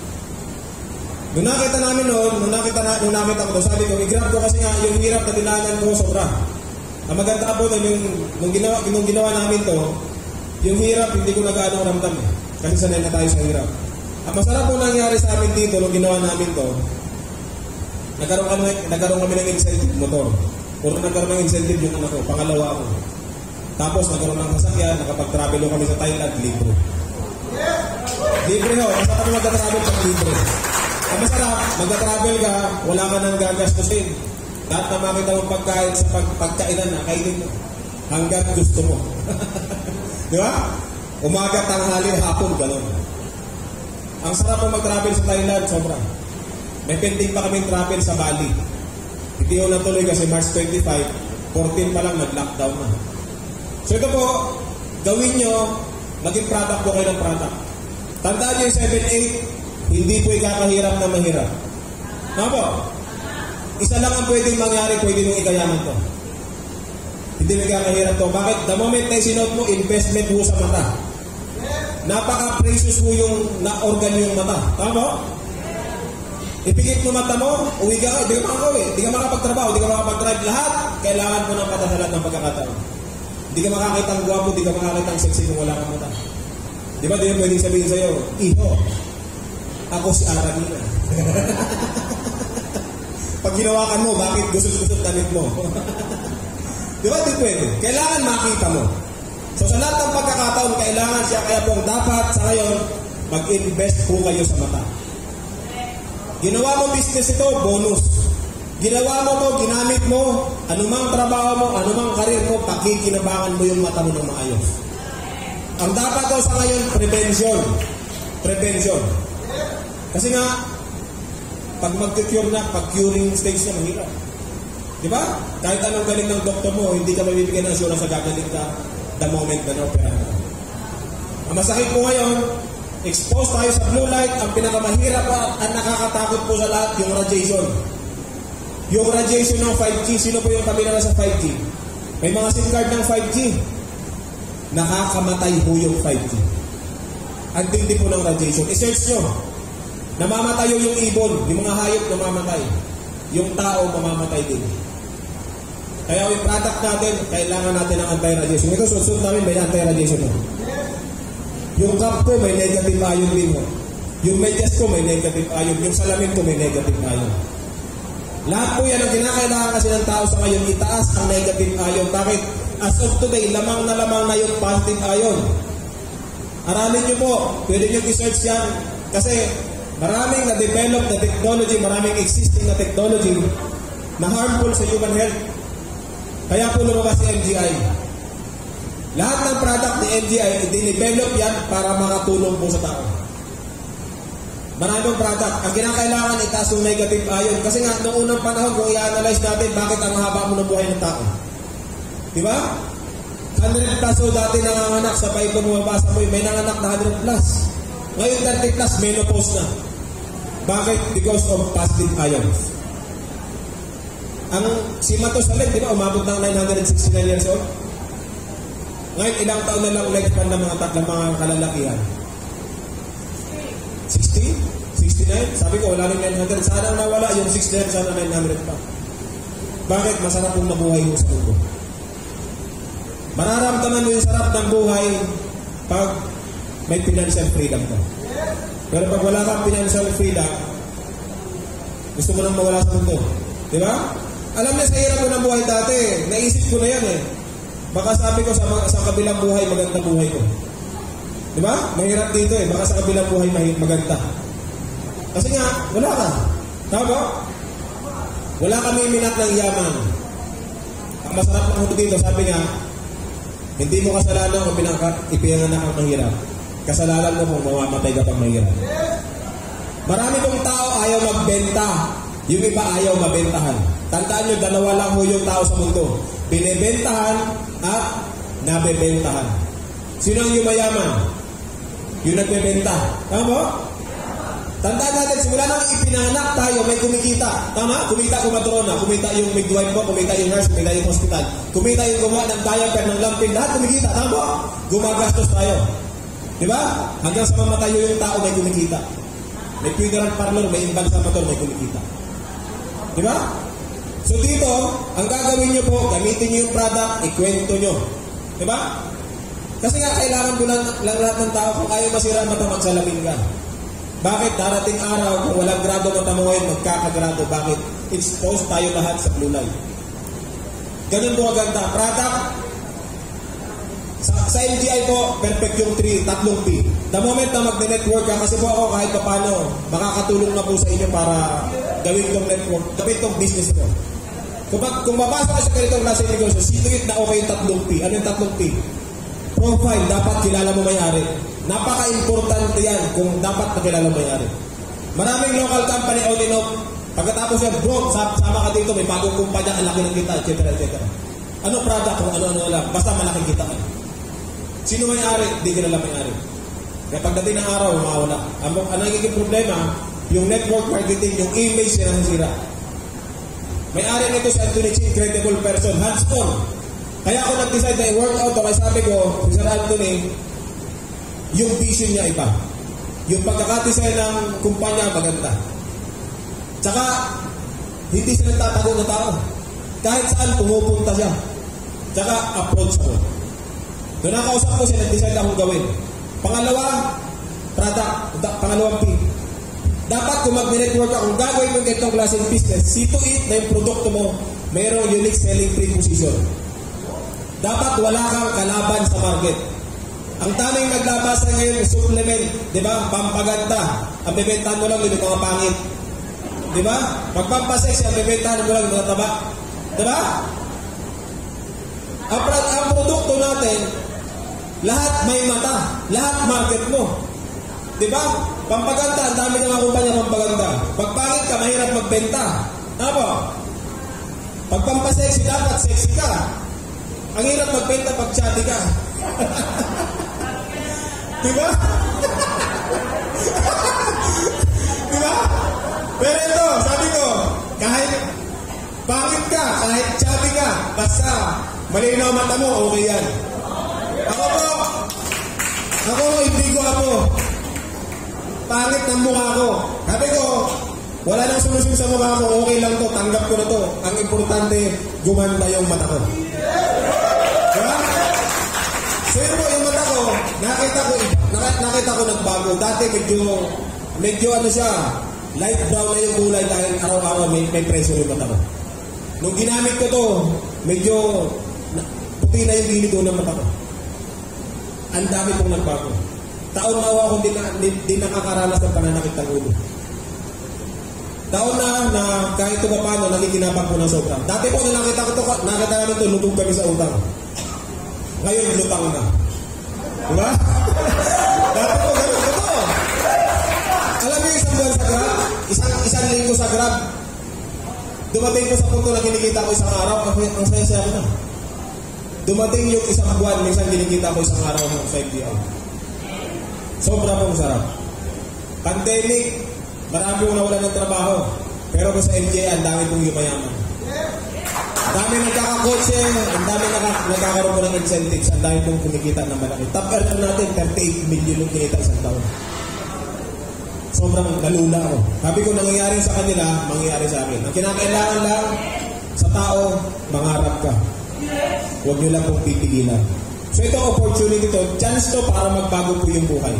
Speaker 8: Nung nakita namin noon, nung nakita, na, nung nakita ko, sabi ko, i-grab ko kasi nga yung hirap na dinaanan ko sobra. Ang maganda po doon, yung, nung, ginawa, nung ginawa namin to, yung hirap, hindi ko nag-ano ramdam eh. Kasi sanay na tayo sa hirap. Ang masarap po nangyari sa amin dito, nung ginawa namin to, nagkaroon kami, nagkaroon kami ng incentive motor. Puro nagkaroon ng incentive yung anak ko, pangalawa ako. Tapos nagkaroon ng sasakyan, nakapag-travel kami sa Thailand, libre. Libre ho, masarap kami mag-travel sa libre. Ang masarap, mag-travel ka, wala ka nang gagastusin. Lahat na makita mong pagkain sa pag pagkainan na, kainin mo. Hanggang gusto mo. Di ba? Umaga, tanghali, hapon, gano'n. Ang sarap po mag-travel sa Thailand, sobra. May pending pa kaming travel sa Bali. Hindi ko natuloy kasi March twenty-five, fourteen pa lang nag-lockdown na. So ito po, gawin nyo, maging product po kayo ng product. Tandaan nyo yung seven eight, hindi po ikakahirap na mahirap. Ano po? Isa lang ang pwedeng mangyari, pwede nyo ikayaman to. Hindi mo ikakahirap to. Bakit? The moment na sinot mo, investment mo sa mata. Napaka-precious mo yung na-organ yung mata. Tama? Ipigit mo mata mo, uwi ka, hindi ka makakawin, hindi ka makapagtrabaho, hindi ka makapag-drive. Lahat, kailangan mo ng mata sa lahat ng pagkakataon. Hindi ka makakita ang guwapo, hindi ka makakita ang sexy kung wala kang mata. Di ba, di ba pwedeng sabihin sa'yo, Iho, ako si Aranina. Pag ginawakan mo, bakit gusot-gusot damit mo? Di ba, di pwede. Kailangan makita mo. So sa lahat ng pagkakataon, kailangan siya, kaya pong dapat sa ngayon, mag-invest po kayo sa mata. Ginawa mo business ito, bonus. Ginawa mo to, ginamit mo, anumang trabaho mo, anumang karir mo, pakikinabangan mo yung mata mo ng maayos. Ang dapat daw sa ngayon, prevention. Prevention. Kasi nga, pag mag-cure na, pag-curing stage na, mahirap. Diba? Kahit anong galing ng doktor mo, hindi ka mabibigyan ng assurance sa gagaling ka the moment na na-operahan ka. Ang masakit po ngayon, exposed tayo sa blue light, ang pinakamahirap at nakakatakot po sa lahat, yung radiation. Yung radiation ng five G, sino po yung pamilya sa five G? May mga SIM card ng five G. Nakakamatay po yung five G. Ang tindi po ng radiation. I-search nyo. Namamatay yung ibon, yung mga hayop namamatay. Yung tao mamamatay din. Kaya yung product natin, kailangan natin ng anti-radiation. Ito, susunod namin, may anti-radiation mo. Yung cup ko, may negative ion din mo. Yung medyas ko, may negative ion. Yung salamin ko, may negative ion. Lahat po yan ang kinakailangan kasi ng tao sa ngayon, itaas ang negative ion. Bakit? As of today, lamang na lamang na yung positive ion. Aralin nyo po, pwede nyo i-search yan. Kasi maraming na-develop na technology, maraming existing na technology na harmful sa human health. Kaya po lumabas si M G I. Lahat ng product ni M G I, i-develop yan para makatulong po sa tao. Maraming product. Ang kinakailangan, itaas yung negative ion. Kasi nga, noong unang panahon, kung i-analyze natin, bakit ang haba mo ng buhay ng tao? Di ba? one hundred plus o dati nanganganak, sa paito mo mabasa mo, may nanganak na one hundred plus. Ngayon thirty plus, menopause na. Bakit? Because of positive ions. Ang si Matusalem, di ba, umabot ng nine hundred sixty-nine years old? Ngayon, ilang taon na lang lifespan ng mga tatlang mga kalalakihan? sixty? sixty-nine? Sabi ko, wala rin nine hundred. Sana nawala yung sixty-nine, sana nine hundred pa. Bakit? Masarap yung mabuhay mo sa mundo. Mararamdaman mo yung sarap ng buhay pag may financial freedom ka. Pero pag wala kang financial freedom, gusto mo nang mawala sa mundo. Di ba? Alam niya sa hirap ko ng buhay dati, naisip ko na yan eh. Baka sabi ko sa, sa kabilang buhay, maganda buhay ko. Di ba? Mahirap dito eh. Baka sa kabilang buhay, maganda. Kasi nga, wala ka. Tama ba? Wala kami minat ng yaman. Ang masarap ng huto dito, sabi nga, hindi mo kasalanan kung ipinanganak ang mahirap. Kasalanan mo kung mamamatay ka pang mahirap. Marami kong tao ayaw magbenta. Yung iba ayaw mabentahan. Tandaan nyo, dalawa lang ho yung tao sa mundo. Binibentahan at nabebentahan. Sino ang yung mayaman? Yung nagbebenta. Tama mo? Tandaan natin, simula nang ipinanak tayo, may kumikita. Tama? Kumita kumadrona, kumita yung midwife mo, kumita yung nurse, kumita yung hospital, kumita yung gumawa ng diaper, ng lampin, lahat kumikita. Tama? Gumagastos tayo. Diba? Hanggang sa mamatayo yung tao, may kumikita. May funeral parlor, may embalsamador, may kumikita. Diba? So dito, ang gagawin nyo po, gamitin nyo yung product, ikwento nyo. Diba? Kasi nga, kailangan ko lang, lang lahat ng tao, kung ayaw masira mata, magsalamin ka. Bakit? Darating araw, kung walang grado mata mo ngayon, magkakagrado. Bakit? Expose tayo lahat sa blue light. Ganun po aganda. Product, sa, sa M G I po, perfect yung three, tatlong P. The moment na mag-network ka, kasi po ako kahit paano, makakatulong na po sa inyo para gawin tong network, gawin tong business ko. Kung, kung mabasa ka sa ganitong klase negosyo, situit na okay yung tatlong P. Ano yung tatlong P? Profile, dapat kilala mo may-ari. Napaka-importante yan kung dapat makilala mo may-ari. Maraming local company on and off. Pagkatapos yan, bro, sama ka dito, may bagong kumpanya, ang laki ng kita, et cetera, et cetera. Ano product kung ano-ano lang, basta malaking kita ka. Sino may-ari? Hindi kilala may-ari. Kaya pagdating ng araw, mawala. Ang, ang nagiging problema, yung network marketing, yung image na nasira. May-ari nito si Anthony Chin, credible person, hands-on. Kaya ako nag-decide na i-workout, kaya sabi ko, si Sir Anthony, yung vision niya iba. Yung pagkakadesign ng kumpanya, maganda. Tsaka, hindi siya nagtatago na tao. Kahit saan, pumupunta siya. Tsaka, approach mo. Doon nakausap ko siya, nag-decide akong gawin. Pangalawa, product. Pangalawang P. Dapat kung mag-network ka, kung gagawin mo itong klaseng business, see to it na yung produkto mo, mayroong unique selling proposition. Dapat wala kang kalaban sa market. Ang taming naglabasa ngayon ng supplement, di ba? Pampaganda. Ang bebentahan mo lang yung mga pangit. Di ba? Magpampasexy, ang bebentahan mo lang yung mga taba. Di ba? Ang, ang produkto natin, lahat may mata. Lahat market mo. Di ba? Pampaganda, ang dami ng mga kumpanya pampaganda. Pagpangit ka, mahirap magbenta. Tama? Pagpampasexy, dapat sexy ka. Ang hirap magbenta pag chatty ka. Diba? Diba? Pero ito, sabi ko, kahit pangit ka, kahit chubby ka, basta malinaw mata mo, okay yan. Ako po, ako hindi ko ako. Pangit ng mukha ko. Sabi ko, wala nang solusyon sa mukha ko, okay lang to, tanggap ko na to. Ang importante, gumanda yung mata ko. Diba? So yun po, yung mata ko, nakita ko, nakita ko nagbago. Dati medyo, medyo ano siya, light brown na yung kulay dahil araw-araw may, may pressure yung mata ko. Nung ginamit ko to, medyo puti na yung gilid ng mata ko. Ang dami pong nagbago. Taon na ako di, di, di nakakaranas ng pananakit ng ulo. taon na na kahit ito pa paano, nakikinabang po ng sobra. Dati po na nakita ko ito, nakita namin ito, lutong kami sa utang. Ngayon, lutang na. Diba? Dati po, ganun ito. Alam niyo isang buwan sa Grab? Isang, isang linggo sa Grab. Dumating ko sa punto na kinikita ko isang araw, ang saya-saya ko na. Dumating yung isang buwan, minsan kinikita ko isang araw ng five D I. Sobra pong sarap. Pandemic, marami pong nawalan ng trabaho. Pero kung sa M J A, ang dami pong yumayaman. Ang dami nagkakakotse, ang dami nagkakaroon po ng incentives, ang dami pong kumikita ng malaki. Top earner natin, thirty-eight million yung kinita isang taon. Sobrang nalula ako. Sabi ko, nangyayari sa kanila, mangyayari sa akin. Ang kinakailangan lang sa tao, mangarap ka. Huwag nyo lang pong pipigilan. So ito opportunity to, chance to para magbago po yung buhay.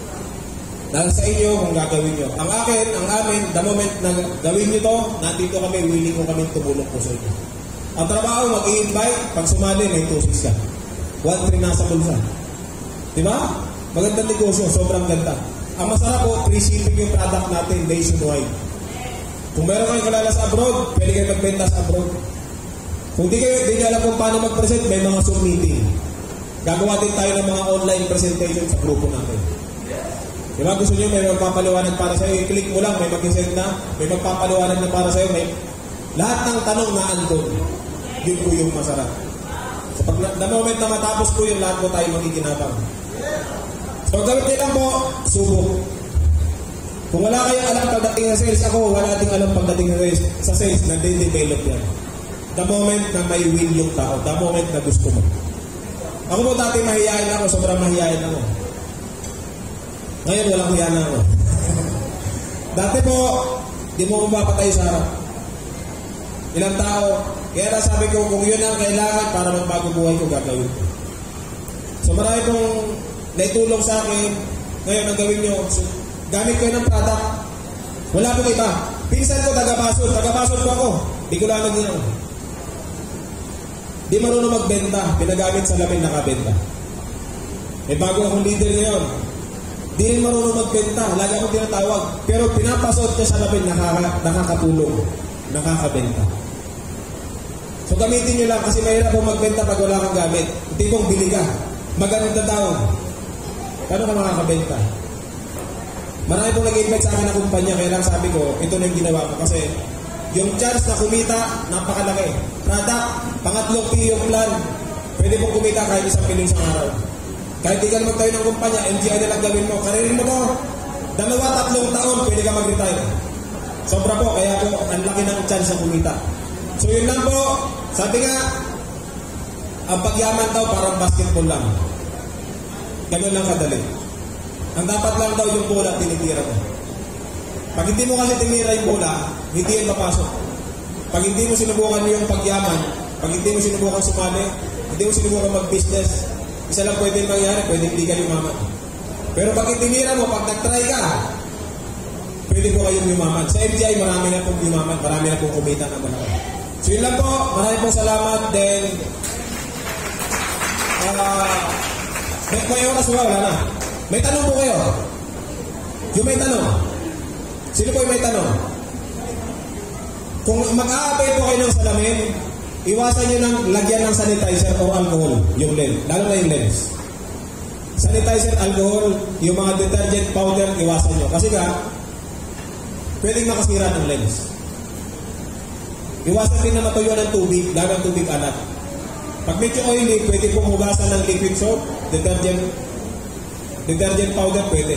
Speaker 8: Nasa inyo kung gagawin nyo. Ang akin, ang amin, the moment na gawin nyo to, nandito kami, willing ko kami tumulong po sa inyo. Ang trabaho, mag-i-invite, pag sumali, may tusis ka. one three nasa bulsa. Diba? Magandang negosyo, sobrang ganda. Ang masarap po, free shipping yung product natin nationwide. Kung meron kayong kalala sa abroad, pwede kayo magbenta sa abroad. Kung di kayo, di kayo alam kung paano mag-present, may mga Zoom meeting. Gagawa din tayo ng mga online presentation sa grupo natin. Diba? Gusto nyo may magpapaliwanag para sa'yo, i-click mo lang, may mag-send na, may magpapaliwanag na para sa'yo, may lahat ng tanong na andun. Yun po yung masarap. So pag the moment na matapos po yun, lahat po tayo magiginabang. So gawin kayo lang po, subok. Kung wala kayong alam pagdating sa sales, ako wala ding alam pagdating sa sales, nade-develop yan. The moment na may will yung tao, the moment na gusto mo. Ako po dati mahihayin ako, sobrang mahihayin ako. Ngayon walang hiya na ako. Dati po, di mo mapapatay sa harap. Ilang tao, kaya sabi ko, kung yun ang kailangan para magbago buhay ko, gagawin ko. So marami pong naitulong sa akin, ngayon ang gawin nyo, so, gamit ko ng product. Wala pong iba. Pinsan ko, taga-basod. Taga-basod ko ako. Di ko lang naging ako. Di marunong magbenta. Pinagamit sa lamin nakabenta. May bago akong leader ngayon. Di rin marunong magbenta. Lagi akong tinatawag. Pero pinapasod niya sa lamin nakaka, nakakatulong. Nakakabenta. So gamitin nyo lang kasi mahirap pong magbenta pag wala kang gamit. Hindi pong bili ka. Maganda daw. Paano ka makakabenta? Marami pong nag-invite sa akin na kumpanya, kaya lang sabi ko, ito na yung ginawa ko. Kasi yung chance na kumita, napakalaki. Product, pangatlong P yung plan. Pwede pong kumita kahit isang pilong sa araw. Kahit di ka naman tayo ng kumpanya, M G I na lang gawin mo. Karirin mo to, dalawa, tatlong taon, pwede ka mag-retire. Sobra po, kaya po, ang laki ng chance na kumita. So yun lang po, sabi nga, ang pagyaman daw parang basketball lang. Ganun lang kadali. Ang dapat lang daw yung bola, tinitira mo. Pag hindi mo kasi tinira yung bola, hindi yan papasok. Pag hindi mo sinubukan yung pagyaman, pag hindi mo sinubukan sumali, hindi mo sinubukan mag-business, isa lang pwede mangyari, pwede hindi ka yumaman. Pero pag itinira mo, pag nag-try ka, pwede po kayong yumaman. Sa M G I, marami na pong yumaman, marami na pong kumita ng malaki. So yun lang po, marami pong salamat. Then, uh, may, may oras ba? Wala na. May tanong po kayo. Yung may tanong. Sino po yung may tanong? Kung mag-a-apply po kayo ng salamin, iwasan nyo ng lagyan ng sanitizer o alcohol, yung lens. Lalo na yung lens. Sanitizer, alcohol, yung mga detergent powder, iwasan nyo. Kasi nga, pwedeng makasira ng lens. Iwasan din na matuyo ng tubig, lalo ng tubig alat. Pag medyo oily, pwede pong hugasan ng liquid soap, detergent, detergent powder, pwede.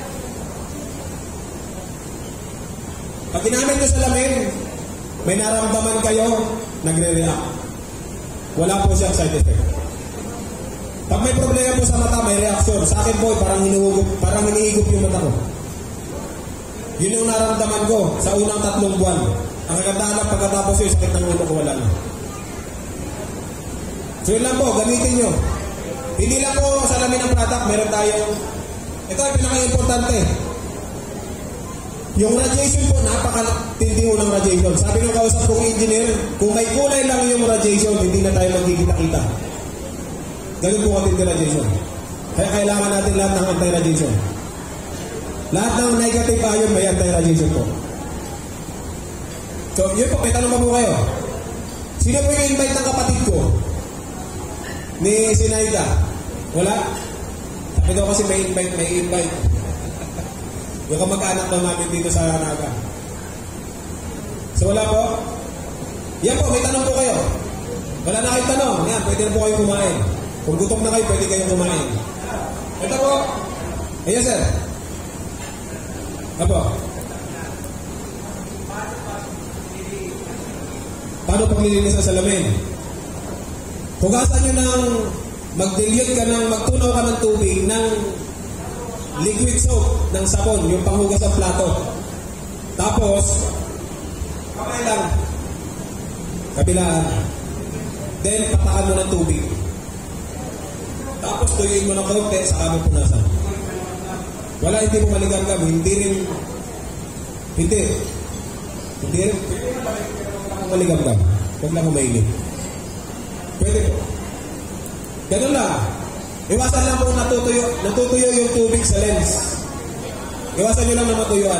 Speaker 8: Pag ginamit nyo sa lamin, may naramdaman kayo, nagre-react. Wala po siyang side effect. Pag may problema po sa mata, may reaction. Sa akin po, parang hinuhugop, parang hinihigop yung mata ko. Yun yung naramdaman ko sa unang tatlong buwan. Ang kagandahan lang pagkatapos yung sakit ng ulo ko, wala na. So yun lang po, gamitin nyo. Hindi lang po sa lamin ng product, meron tayong, ito ay pinaka-importante. Yung radiation po, napakatindi ho ng radiation. Sabi ng kausap kong engineer, kung may kulay lang yung radiation, hindi na tayo magkikita-kita. Ganun po katindi radiation. Kaya kailangan natin lahat ng anti-radiation. Lahat ng negative ion may anti-radiation po. So, yun po, may tanong pa po kayo. Sino po yung invite ng kapatid ko? Ni Sinaida? Wala? Sabi daw kasi may invite, may invite. Yung kamag-anak daw namin dito sa Naga. So, wala po? Yan po, may tanong po kayo. Wala na kayong tanong. Yan, pwede na po kayo kumain. Kung gutom na kayo, pwede kayong kumain. Ito po. Ayan, sir. Apo. Paano paglilinis ng salamin? Hugasan nyo ng mag-dilute ka ng, magtunaw ka ng tubig ng liquid soap ng sabon, yung panghugas ng plato. Tapos, kamay lang. Kabilaan. Then, patakan mo ng tubig. Tapos, tuyuin mo ng kaunti, saka mo punasan. Wala, hindi mo maligam-gam. Hindi rin, hindi. Hindi rin, maligam-gam. Huwag lang umainit. Pwede po. Ganun lang. Iwasan lang po natutuyo, natutuyo yung tubig sa lens. Iwasan nyo lang na matuyuan.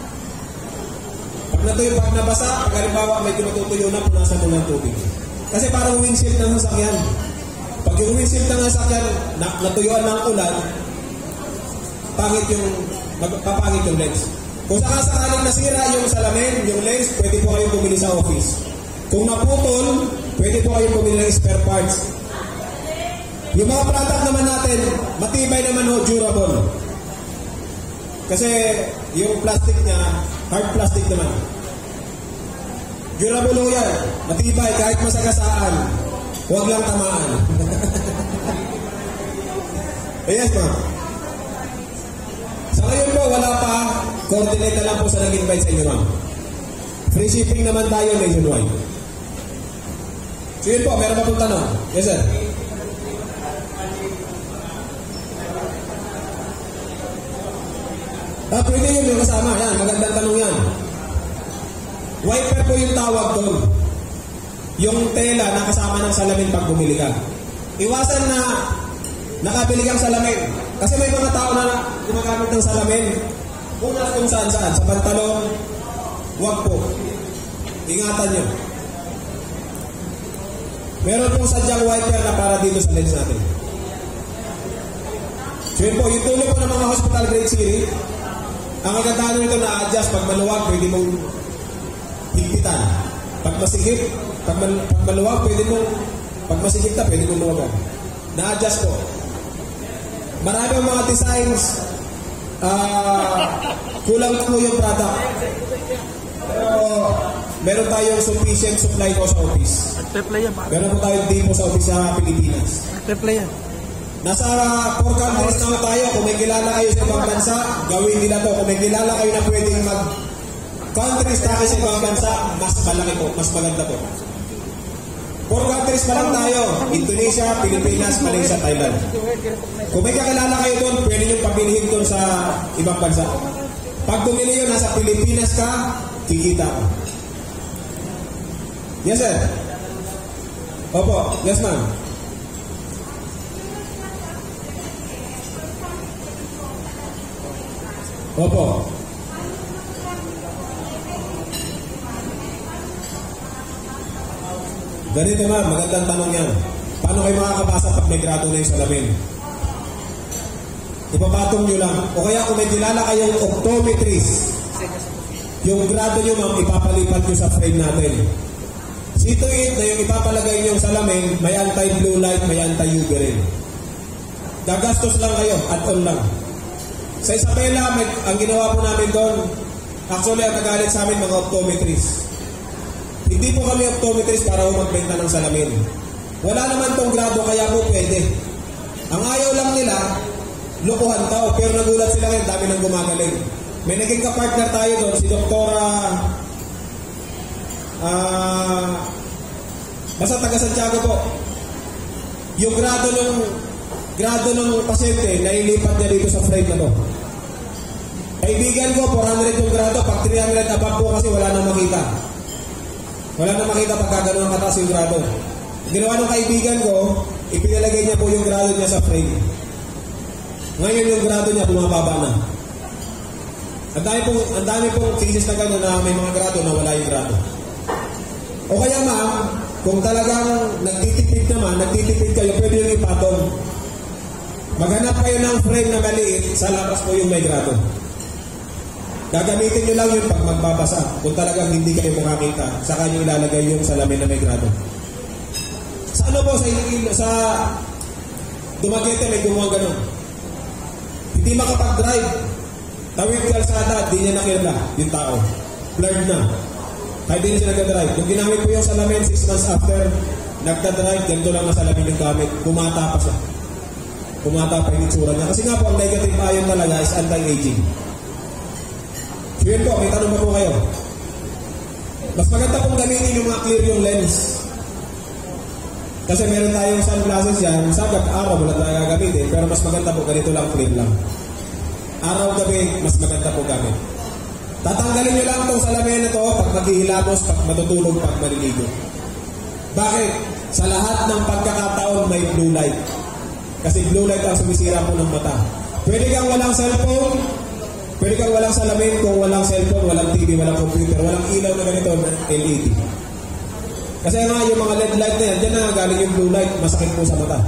Speaker 8: Pag natuyo, pag nabasa, pag halimbawa may natutuyo na, punasan mo ng tubig. Kasi parang windshield ng sasakyan. Pag yung windshield ng sasakyan, na, natuyuan ng ulan, pangit yung, magpapangit yung lens. Kung sakasakaling nasira yung salamin, yung lens, pwede po kayong bumili sa office. Kung naputol, pwede po kayong bumili ng spare parts. Yung mga product naman natin, matibay naman ho, durable. Kasi yung plastic niya, hard plastic naman. Durable ho yan. Matibay, kahit masagasaan. Huwag lang tamaan. Yes, ma'am. Sa ngayon po, wala pa. Coordinate na lang po sa nag-invite sa inyo, ma'am. Free shipping naman tayo nationwide. So yun po, meron pa pong tanong. Yes, sir. Ah, pwede yun yung kasama. Yan, magandang tanong yan. Wiper po yung tawag doon. Yung tela na kasama ng salamin pag bumili ka. Iwasan na nakabili kang salamin. Kasi may mga tao na gumagamit ng salamin. Kung nasa kung saan saan. Sa pantalon, wag po. Ingatan nyo. Meron pong sadyang wiper na para dito sa lens natin. So yun po, yung tulong po ng mga hospital grade series, ang kagandahan nito na-adjust pag maluwag, pwede mong higpitan. Pag masigit, pag, mal, pag maluwag, pwede mong, pag masigit na, pwede mong luwagan. Na-adjust po. Marami ang mga designs, uh, kulang po yung product. Pero, meron tayong sufficient supply po sa office.
Speaker 3: Nag-replay yan.
Speaker 8: Meron po tayong depot sa office sa Pilipinas.
Speaker 3: Nag-replay yan.
Speaker 8: Nasa four countries naman tayo. Kung may kilala kayo sa ibang bansa, gawin nila to. Kung may kilala kayo na pwedeng mag countries tayo sa ibang bansa, mas malaki po, mas maganda po. Four countries pa lang tayo. Indonesia, Pilipinas, Malaysia, Thailand. Kung may kakilala kayo doon, pwede nyo pabilihin doon sa ibang bansa. Pag bumili yun, nasa Pilipinas ka, kikita ka. Yes, sir. Opo. Yes, ma'am. Opo. Ganito, ma'am. Magandang tanong yan. Paano kayo makakabasa pag may grado na yung salamin? Ipapatong nyo lang. O kaya kung may kilala kayong optometrist, yung grado nyo, ma'am, ipapalipat nyo sa frame natin. Situate na yung ipapalagay nyo yung salamin, may anti-blue light, may anti-U V rin. Gagastos lang kayo, add-on lang. Sa Isabela, may, ang ginawa po namin doon, actually, ang nagalit sa amin mga optometrist. Hindi po kami optometrist para magbenta ng salamin. Wala naman tong grado, kaya po pwede. Ang ayaw lang nila, lukuhan tao, pero nagulat sila ngayon, dami nang gumagaling. May naging kapartner tayo doon, si Doktora uh, basta taga Santiago po. Yung grado ng grado ng pasyente, nailipat niya dito sa frame na to. Kaibigan ko, four hundred yung grado, pag three hundred above po kasi wala nang makita. Wala nang makita pag gano'n ang kataas yung grado. Ginawa ng kaibigan ko, ipinalagay niya po yung grado niya sa frame. Ngayon yung grado niya bumababa na. Ang dami pong, ang dami pong cases na gano'n na may mga grado na wala yung grado. O kaya ma'am, kung talagang nagtitipid naman, nagtitipid kayo, pwede yung ipatong. Maghanap kayo ng frame na maliit, sa labas po yung may grado. Gagamitin nyo lang yun pag magbabasa. Kung talagang hindi kayo makakita, saka nyo ilalagay yung salamin na may grado. Sa ano po, sa, sa Dumaguete may gumawa ganun. Hindi makapag-drive. Tawid kalsada, di niya nakilala yung tao. Blurred na. Kahit di niya siya nagda-drive. Kung ginamit po yung salamin, six months after, nagda-drive, ganito lang ang salamin yung gamit. Kumata pa siya. Kumata pa yung itsura niya. Kasi nga po, ang negative ion talaga is anti-aging. So yun po, may tanong ba po kayo? Mas maganda pong gamitin yung mga clear yung lens. Kasi meron tayong sunglasses yan, sagat araw wala tayo gagamitin, pero mas maganda po ganito lang, clear lang. Araw-gabi, mas maganda po gamit. Tatanggalin nyo lang itong salamin na ito pag maghihilamos, pag matutulog, pag maliligo. Bakit? Sa lahat ng pagkakataon may blue light. Kasi blue light ang sumisira po ng mata. Pwede kang walang cellphone, pwede kang walang salamin kung walang cellphone, walang T V, walang computer, walang ilaw na ganito na L E D. Kasi nga yung mga L E D light na yan, dyan na galing yung blue light, masakit po sa mata.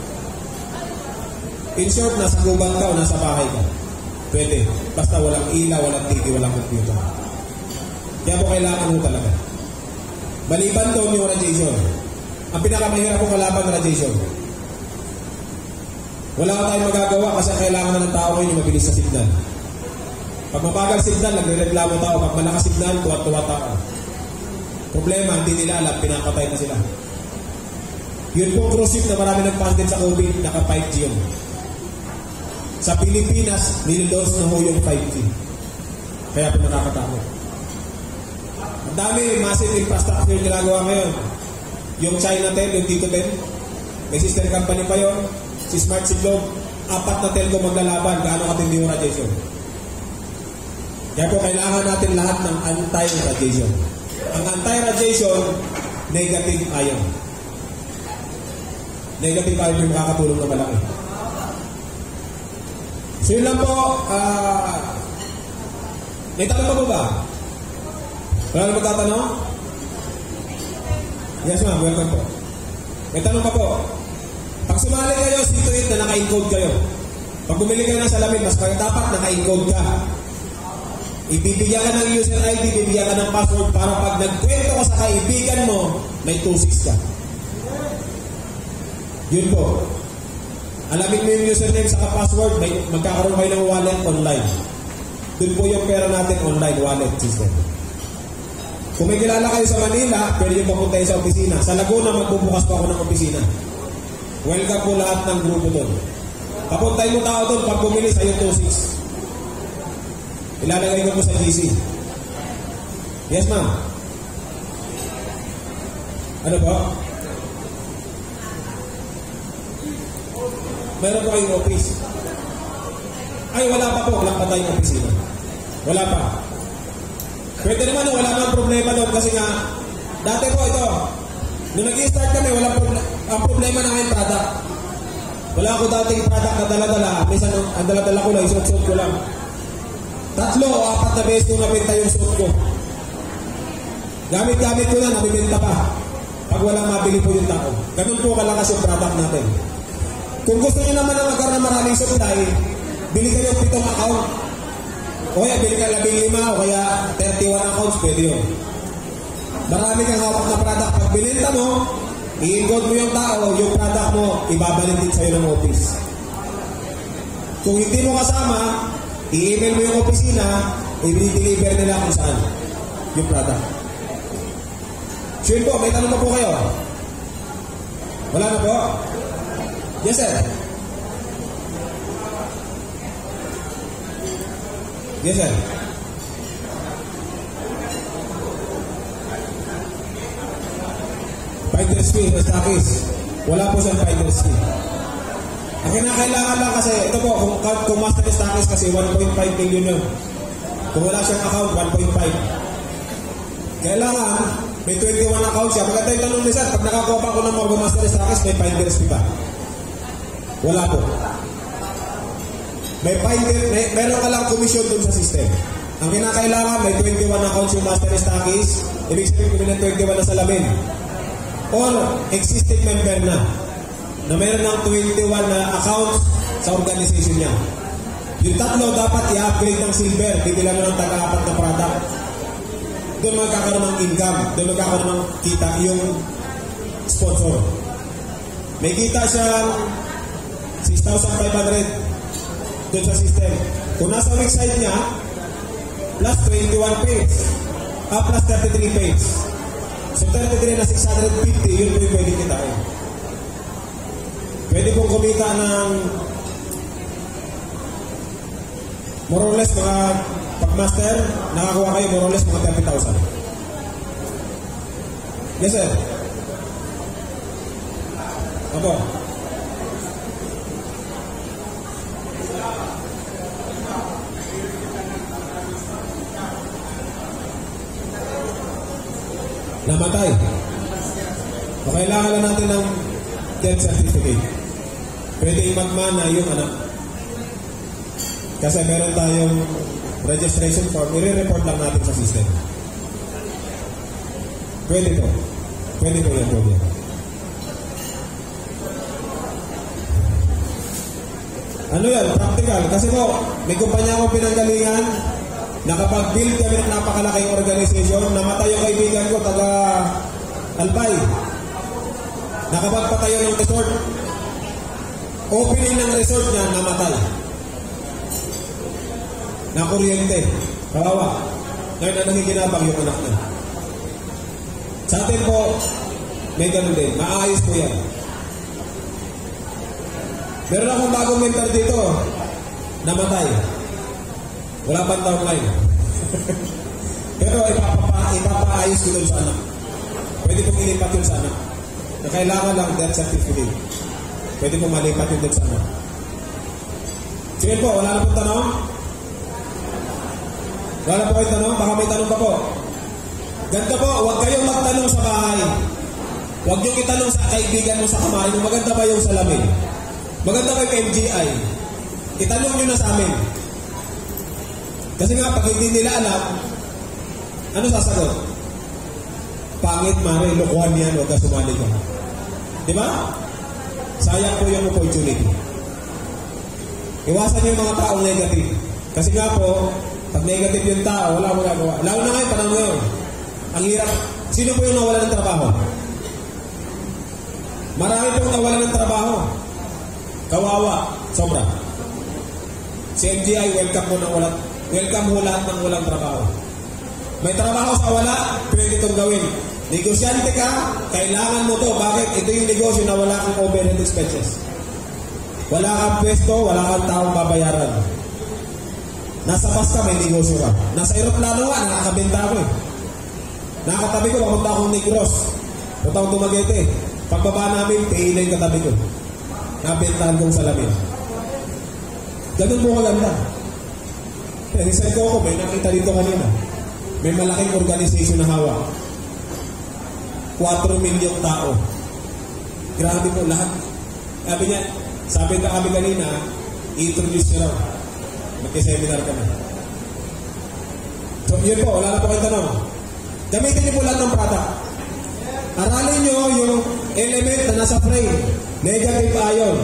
Speaker 8: In short, nasa gubat ka o nasa bahay ka. Pwede. Basta walang ilaw, walang T V, walang computer. Kaya po kailangan mo talaga. Maliban doon yung radiation. Ang pinakamahirap po kalaban ng radiation. Wala ka tayong magagawa kasi kailangan na ng tao ngayon yung mabilis na signal. Pag mabagal signal, nagre-reklamo tao. Pag malakas signal, tuwa-tuwa tao. Problema, hindi nila alam, pinapatay na sila. Yun po cruise ship na marami nagpandit sa COVID, naka five G yun. Sa Pilipinas, nililos na ho yung five G. Kaya po nakakatakot. Ang dami, massive infrastructure ginagawa ngayon. Yung China Tel, yung Tito Tel, may sister company pa yun. Si Smart Signal, apat na telco maglalaban, gaano katindi yung radiation. Kaya po kailangan natin lahat ng anti-radiation. Ang anti-radiation, negative ion. Negative ion yung makakatulong na malaki. So yun lang po, uh, may tanong pa po ba? Wala na magtatanong? Yes ma'am, welcome po. May tanong pa po. Pag sumali kayo, see to it na naka-encode kayo. Pag bumili kayo ng salamin, mas dapat naka-encode ka. Ibibigyan ka ng user I D, ibibigyan ka ng password para pag nagkwento ka sa kaibigan mo, may two six ka. Yun po. Alamin mo yung username sa password, may, magkakaroon kayo ng wallet online. Doon po yung pera natin online, wallet system. Kung may kilala kayo sa Manila, pwede yung papunta sa opisina. Sa Laguna, magbubukas pa ako ng opisina. Welcome po lahat ng grupo doon. Papuntay mo tao doon, pag bumili sa'yo two six. Ilalagay ko po sa G C. Yes, ma'am. Ano po? Meron po kayong office. Ay, wala pa po. Walang pa tayong opisina. Wala pa. Pwede naman, wala nang problema doon kasi nga, dati po ito, nung nag-i-start kami, wala problema. Ang problema na ngayon, product. Wala ako dating product na dala-dala. Minsan, ang dala-dala ko lang, isuot-suot ko lang. Tatlo o apat na beses kong nabenta yung suot ko. Gamit-gamit ko na, nabibenta pa. Pag walang mabili po yung tao. Ganun po kalakas yung product natin. Kung gusto nyo naman na magkaroon ng maraming supply, bili kayo pitong account. O kaya bili ka labing lima o kaya thirty-one accounts, pwede yun. Marami kang hawak na product. Pag binenta mo, i-encode mo yung tao, yung product mo, ibabalik din sa'yo ng office. Kung hindi mo kasama, i-email mo yung opisina, i-deliver nila kung saan yung product. Sure po, may tanong na po kayo? Wala na po? Yes, sir. Yes, sir. Finder's fee, Estakis. Wala po siyang finder's fee. Ang kinakailangan lang kasi, ito po, kung, kung master Estakis kasi one point five million yun. Kung wala siyang account, one point five. Kailangan, may twenty-one accounts siya. Maganda yung tanong ni sir, pag nakakuha pa ako ng mga master Estakis, may finder's fee ba? Wala po. May finder, may, meron ka lang komisyon dun sa system. Ang kinakailangan, may twenty-one accounts yung master stockies, ibig sabihin kung may twenty-one na salamin. Or existing member na, na mayroon ng twenty-one na accounts sa organization niya. Yung tatlo dapat i-upgrade ng silver, bibilang mo ng taga-apat na product. Doon magkakaroon ng income, doon magkakaroon ng kita yung sponsor. May kita siyang six thousand five hundred doon sa system. Kung nasa website niya, plus twenty-one page, ah, plus thirty-three page. So thirty-three na six hundred fifty, yun po yung pwede kita eh. Pwede pong kumita ng more or less mga pag-master, nakakuha kayo more or less mga thirty thousand. Yes, sir. Opo. Namatay. O kailangan lang natin ng death certificate. Pwede i-magmana yung anak. Kasi meron tayong registration form, i-report lang natin sa system. Pwede po. Pwede po yan, pwede. Ano yan? Practical. Kasi po, may kumpanya akong pinanggalingan, nakapag-build kami ng napakalaking organization, namatay yung kaibigan ko, taga Albay. Nakapagpatayo ng resort. Opening ng resort niya, namatay. Nakuryente. Kawawa. Ngayon na nakikinabang yung anak niya. Sa atin po, may ganun din. Maayos po yan. Meron akong bagong mentor dito. Namatay. Wala pang taong line. Pero ipapapa, ipapaayos ko doon sa anak. Pwede pong ilipat yun sa anak. Na kailangan lang death certificate. Pwede pong malipat yun doon sa anak. Sige po, wala na pong tanong? Wala na po kayo tanong? Baka may tanong pa po. Ganito po, huwag kayong magtanong sa bahay. Huwag niyong itanong sa kaibigan mo sa kamay kung maganda ba yung salamin. Maganda ba yung M G I? Itanong nyo na sa amin. Kasi nga, pag hindi nila alam, ano sasagot? Pangit, mare, lokohan yan, huwag ka sumali ka. Di ba? Sayang po yung opportunity. Iwasan nyo yung mga taong negative. Kasi nga po, pag negative yung tao, wala mo gagawa. Lalo na ngayon, panahon ngayon. Ang hirap. Sino po yung nawala ng trabaho? Marami pong nawala ng trabaho. Kawawa. Sobra. Si M G I, welcome mo ng walang, welcome mo lahat ng walang trabaho. May trabaho sa wala, pwede itong gawin. Negosyante ka, kailangan mo to. Bakit? Ito yung negosyo na wala kang overhead expenses. Wala kang pwesto, wala kang taong babayaran. Nasa bus ka, may negosyo ka. Nasa aeroplano ka, nakakabenta ako eh. Nakatabi ko, papunta akong Negros. Punta akong Dumaguete. Pagbaba namin, pihila yung katabi ko. Nabentahan kong salamin. Ganun po kaganda. Resign ko ako, may nakita dito kanina. May malaking organization na hawak. four milyong tao. Grabe po lahat. Sabi niya, sabi ka kami kanina, i-introduce nyo raw. Magka-seminar kami. So, yun po, wala na po kayo tanong. Gamitin niyo po lahat ng product. Aralin niyo yung element na nasa frame. Negative ion.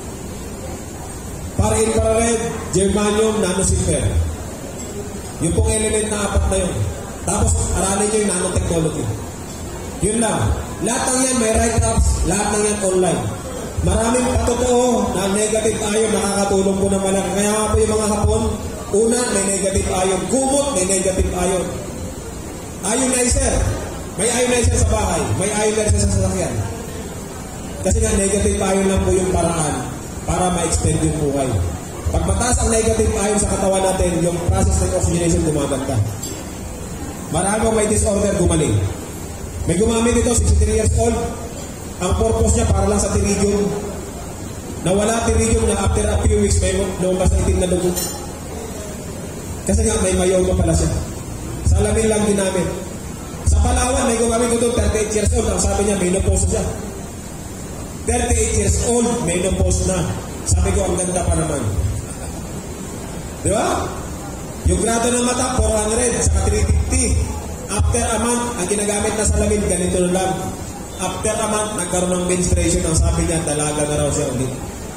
Speaker 8: Para infrared, germanium, nanosilver. Yung pong element na apat na yun. Tapos, aralin niyo yung nanotechnology. Yun lang. Lahat ng yan may write-ups, lahat ng yan online. Maraming patotoo na negative ion nakakatulong po na malaki. Kaya nga po yung mga hapon, una, may negative ion. Kumot, may negative ion. Ionizer. May ionizer sa bahay. May ionizer sa sasakyan. Kasi nga, negative ion lang po yung paraan para ma-extend yung buhay. Pag mataas ang negative ion sa katawan natin, yung process ng oxygenation gumaganda. Marami may disorder gumaling. May gumamit ito, sixty-three years old. Ang purpose niya para lang sa pterygium. Nawala pterygium na after a few weeks, may lumabas na itim na dugo. Kasi nga, may mayoma pala siya. Salamin lang ginamit. Sa Palawan, may gumamit ko doon, thirty-eight years old. Ang sabi niya, menopause siya. thirty-eight years old, menopause na. Sabi ko, ang ganda pa naman. Di ba? Yung grado ng mata, four hundred, saka three fifty. After a month, ang ginagamit na salamin, ganito na lang. After a month, nagkaroon ng menstruation. Ang sabi niya, dalaga na raw siya ulit.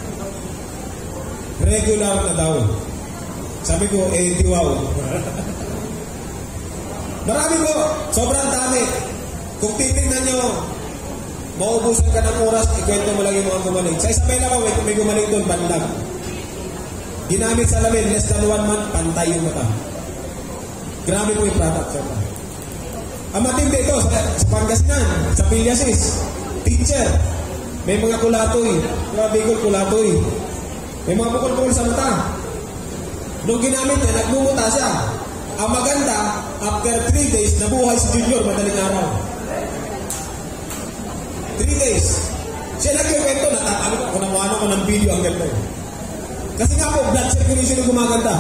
Speaker 8: Regular na daw. Sabi ko, eh, di wow. Marami po, sobrang dami. Kung titignan nyo, maubusan ka ng oras, ikwento mo lang yung mga gumaling. Sa Isabela ko, may gumaling doon, bandag. Ginamit salamin, less than one month, pantay yung mata. Grabe po yung product. Sir. Ang matindi ito, sa, sa Pangasinan, sa Villasis, teacher, may mga kulatoy, mga bigol kulatoy, may mga bukol-bukol sa mata. Nung ginamit niya, nagmumuta siya. Ang maganda, after three days, nabuhay si Junior madaling araw. three days. Siya nagkikwento, natatalo ko, kung nakuha ko ng video ang ganda. Kasi nga po, blood circulation yung gumaganda.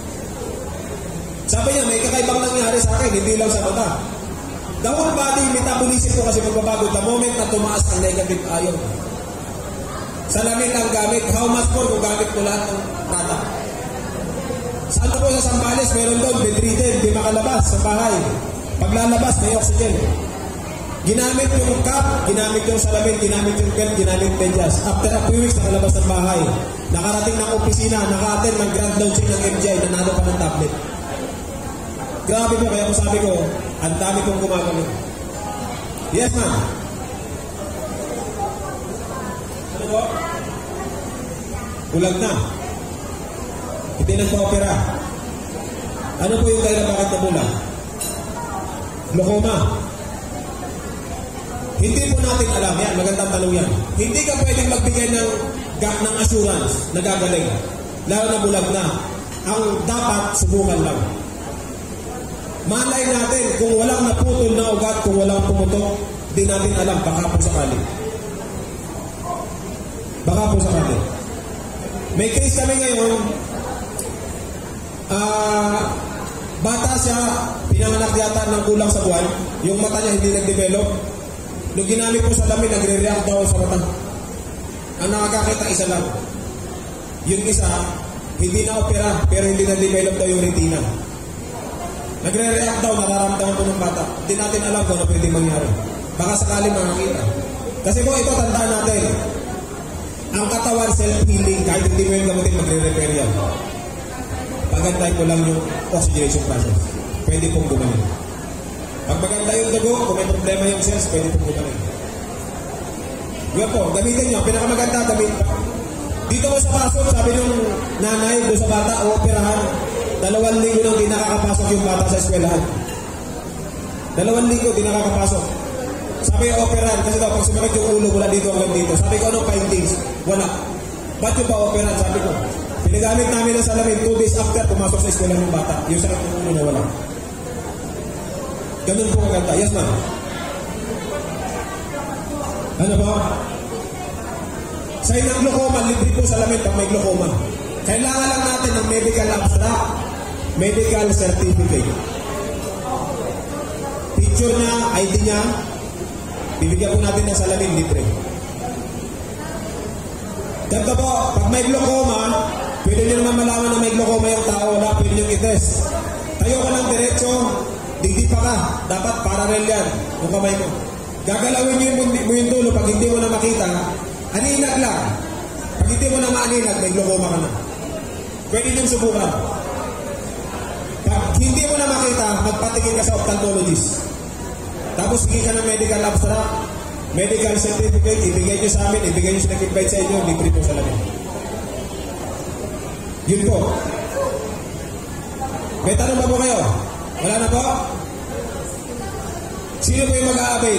Speaker 8: Sabi niya, may kakaibang nangyari sa akin, hindi lang sa mata. The whole body metabolism po kasi magbabago the moment na tumaas ang negative ion. Salamin lang gamit. How much more kung gamit ko lahat ng product? Saan po sa Sambales, meron doon, bedridden, di makalabas sa bahay. Paglalabas, may oxygen. Ginamit yung cup, ginamit yung salamin, ginamit yung belt, ginamit medyas. After a few weeks, nakalabas ng bahay. Nakarating ng opisina, naka-attend ng grand launching ng M G I, nanalo pa ng tablet. Grabe po, kaya po sabi ko, ang dami kong gumagaling. Yes, ma'am. Ano po? Bulag na. Hindi nagpa-opera. Ano po yung kaya bakit na bulag? Glaucoma. Hindi po natin alam. Yan, magandang tanong yan. Hindi ka pwedeng magbigay ng, ng assurance na gagaling. Lalo na bulag na. Ang dapat, subukan lang. Malay natin, kung walang naputol na ugat, kung walang pumutok, di natin alam, baka po sakali. Baka po sakali. May case kami ngayon, uh, bata siya, pinanganak yata ng kulang sa buwan, yung mata niya hindi nag-develop. Nung ginamit po sa lamin, nagre-react daw sa mata. Ang nakakakita, isa lang. Yung isa, hindi na opera, pero hindi na-develop daw yung retina. Nagre-react daw, nararamdaman po ng bata. Hindi natin alam kung ano pwede mangyari. Baka sakali makakita. Kasi po ito, tandaan natin. Ang katawan, self-healing, kahit hindi mo yung gamutin, magre-repair yan. Pagantay ko lang yung oxygenation process. Pwede pong gumaling. Pag maganda yung dugo, kung may problema yung cells, pwede pong gumaling. Yan po, gamitin nyo. Pinakamaganda, gamitin pa. Dito mo sa pasok, sabi ng nanay, doon sa bata, o operahan. Dalawang linggo nang di nakakapasok yung bata sa eskwelahan. Dalawang linggo di nakakapasok. Sabi yung operahan, kasi daw pag sumakit yung ulo mula dito hanggang dito. Sabi ko, anong findings? Wala. Ba't yung ba operahan? Sabi ko, pinagamit namin ng salamin two days after pumasok sa eskwelahan ng bata. Yung sakit yung ulo na wala. Ganun po maganda. Yes, ma'am. Ano ba? Sa inang glaucoma, libre po salamin pag may glaucoma. Kailangan lang natin ng medical abstract, medical certificate. Picture niya, I D niya, bibigyan po natin ng salamin libre. Ganito po, pag may glaucoma, pwede nyo naman malaman na may glaucoma yung tao, wala, pwede nyo i-test. Tayo ka ng diretso, digdi pa ka, dapat parallel yan, yung kamay mo. Gagalawin nyo yung, mo yung dulo, pag hindi mo na makita, aninag lang. Pag hindi mo na maaninag, may glaucoma ka na. Pwede niyong subukan. Pag hindi mo na makita, magpatingin ka sa ophthalmologist. Tapos sige ka ng medical abstract, medical certificate, ibigay nyo sa amin, ibigay nyo sa nag-invite sa inyo, libre po sa lamin. Yun po. May tanong ba po kayo? Wala na po? Sino po yung mag-a-avail?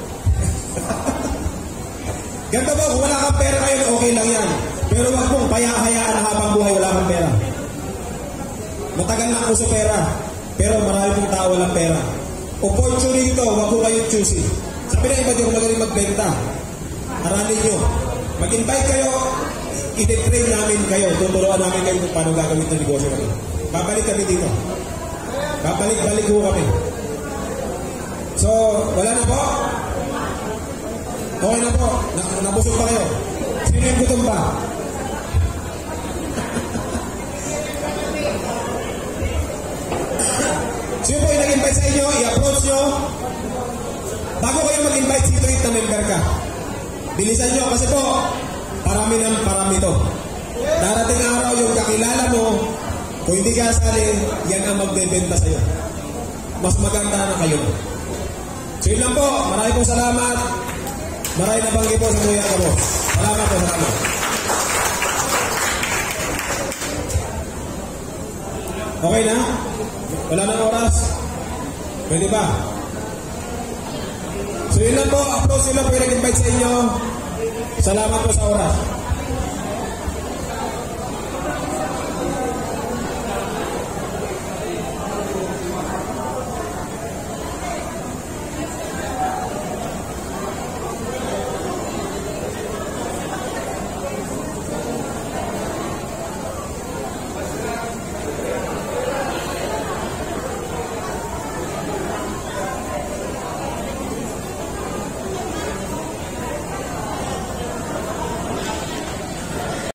Speaker 8: Ganto po, kung wala kang pera kayo, okay lang yan. Pero wag mong payahayaan na habang buhay wala kang pera. Matagal na uso pera, pero marami pong tao walang pera. Opportunity ito, wag po kayong choosy. Sabi na iba, di ko magaling magbenta. Aralin nyo. Mag-invite kayo, i-train namin kayo, tuturuan namin kayo kung paano gagawin ng negosyo kayo. Babalik kami dito. Babalik-balik po kami. So, wala na po? Okay na po. Nabusog pa kayo. Sino yung gutom pa? ano, bago kayo mag-invite si Tweet na member ka, bilisan nyo kasi po, parami ng parami to. Darating araw yung kakilala mo, kung hindi ka salin, yan ang magbebenta sa'yo. Mas maganda na kayo. So yun lang po, marami pong salamat. Marami na banggi po sa Kuya Kabo. Salamat po, salamat. Okay na? Wala nang oras? Pwede ba? So yun lang po, approach nyo lang po yung nag-invite sa inyo. Salamat po sa oras.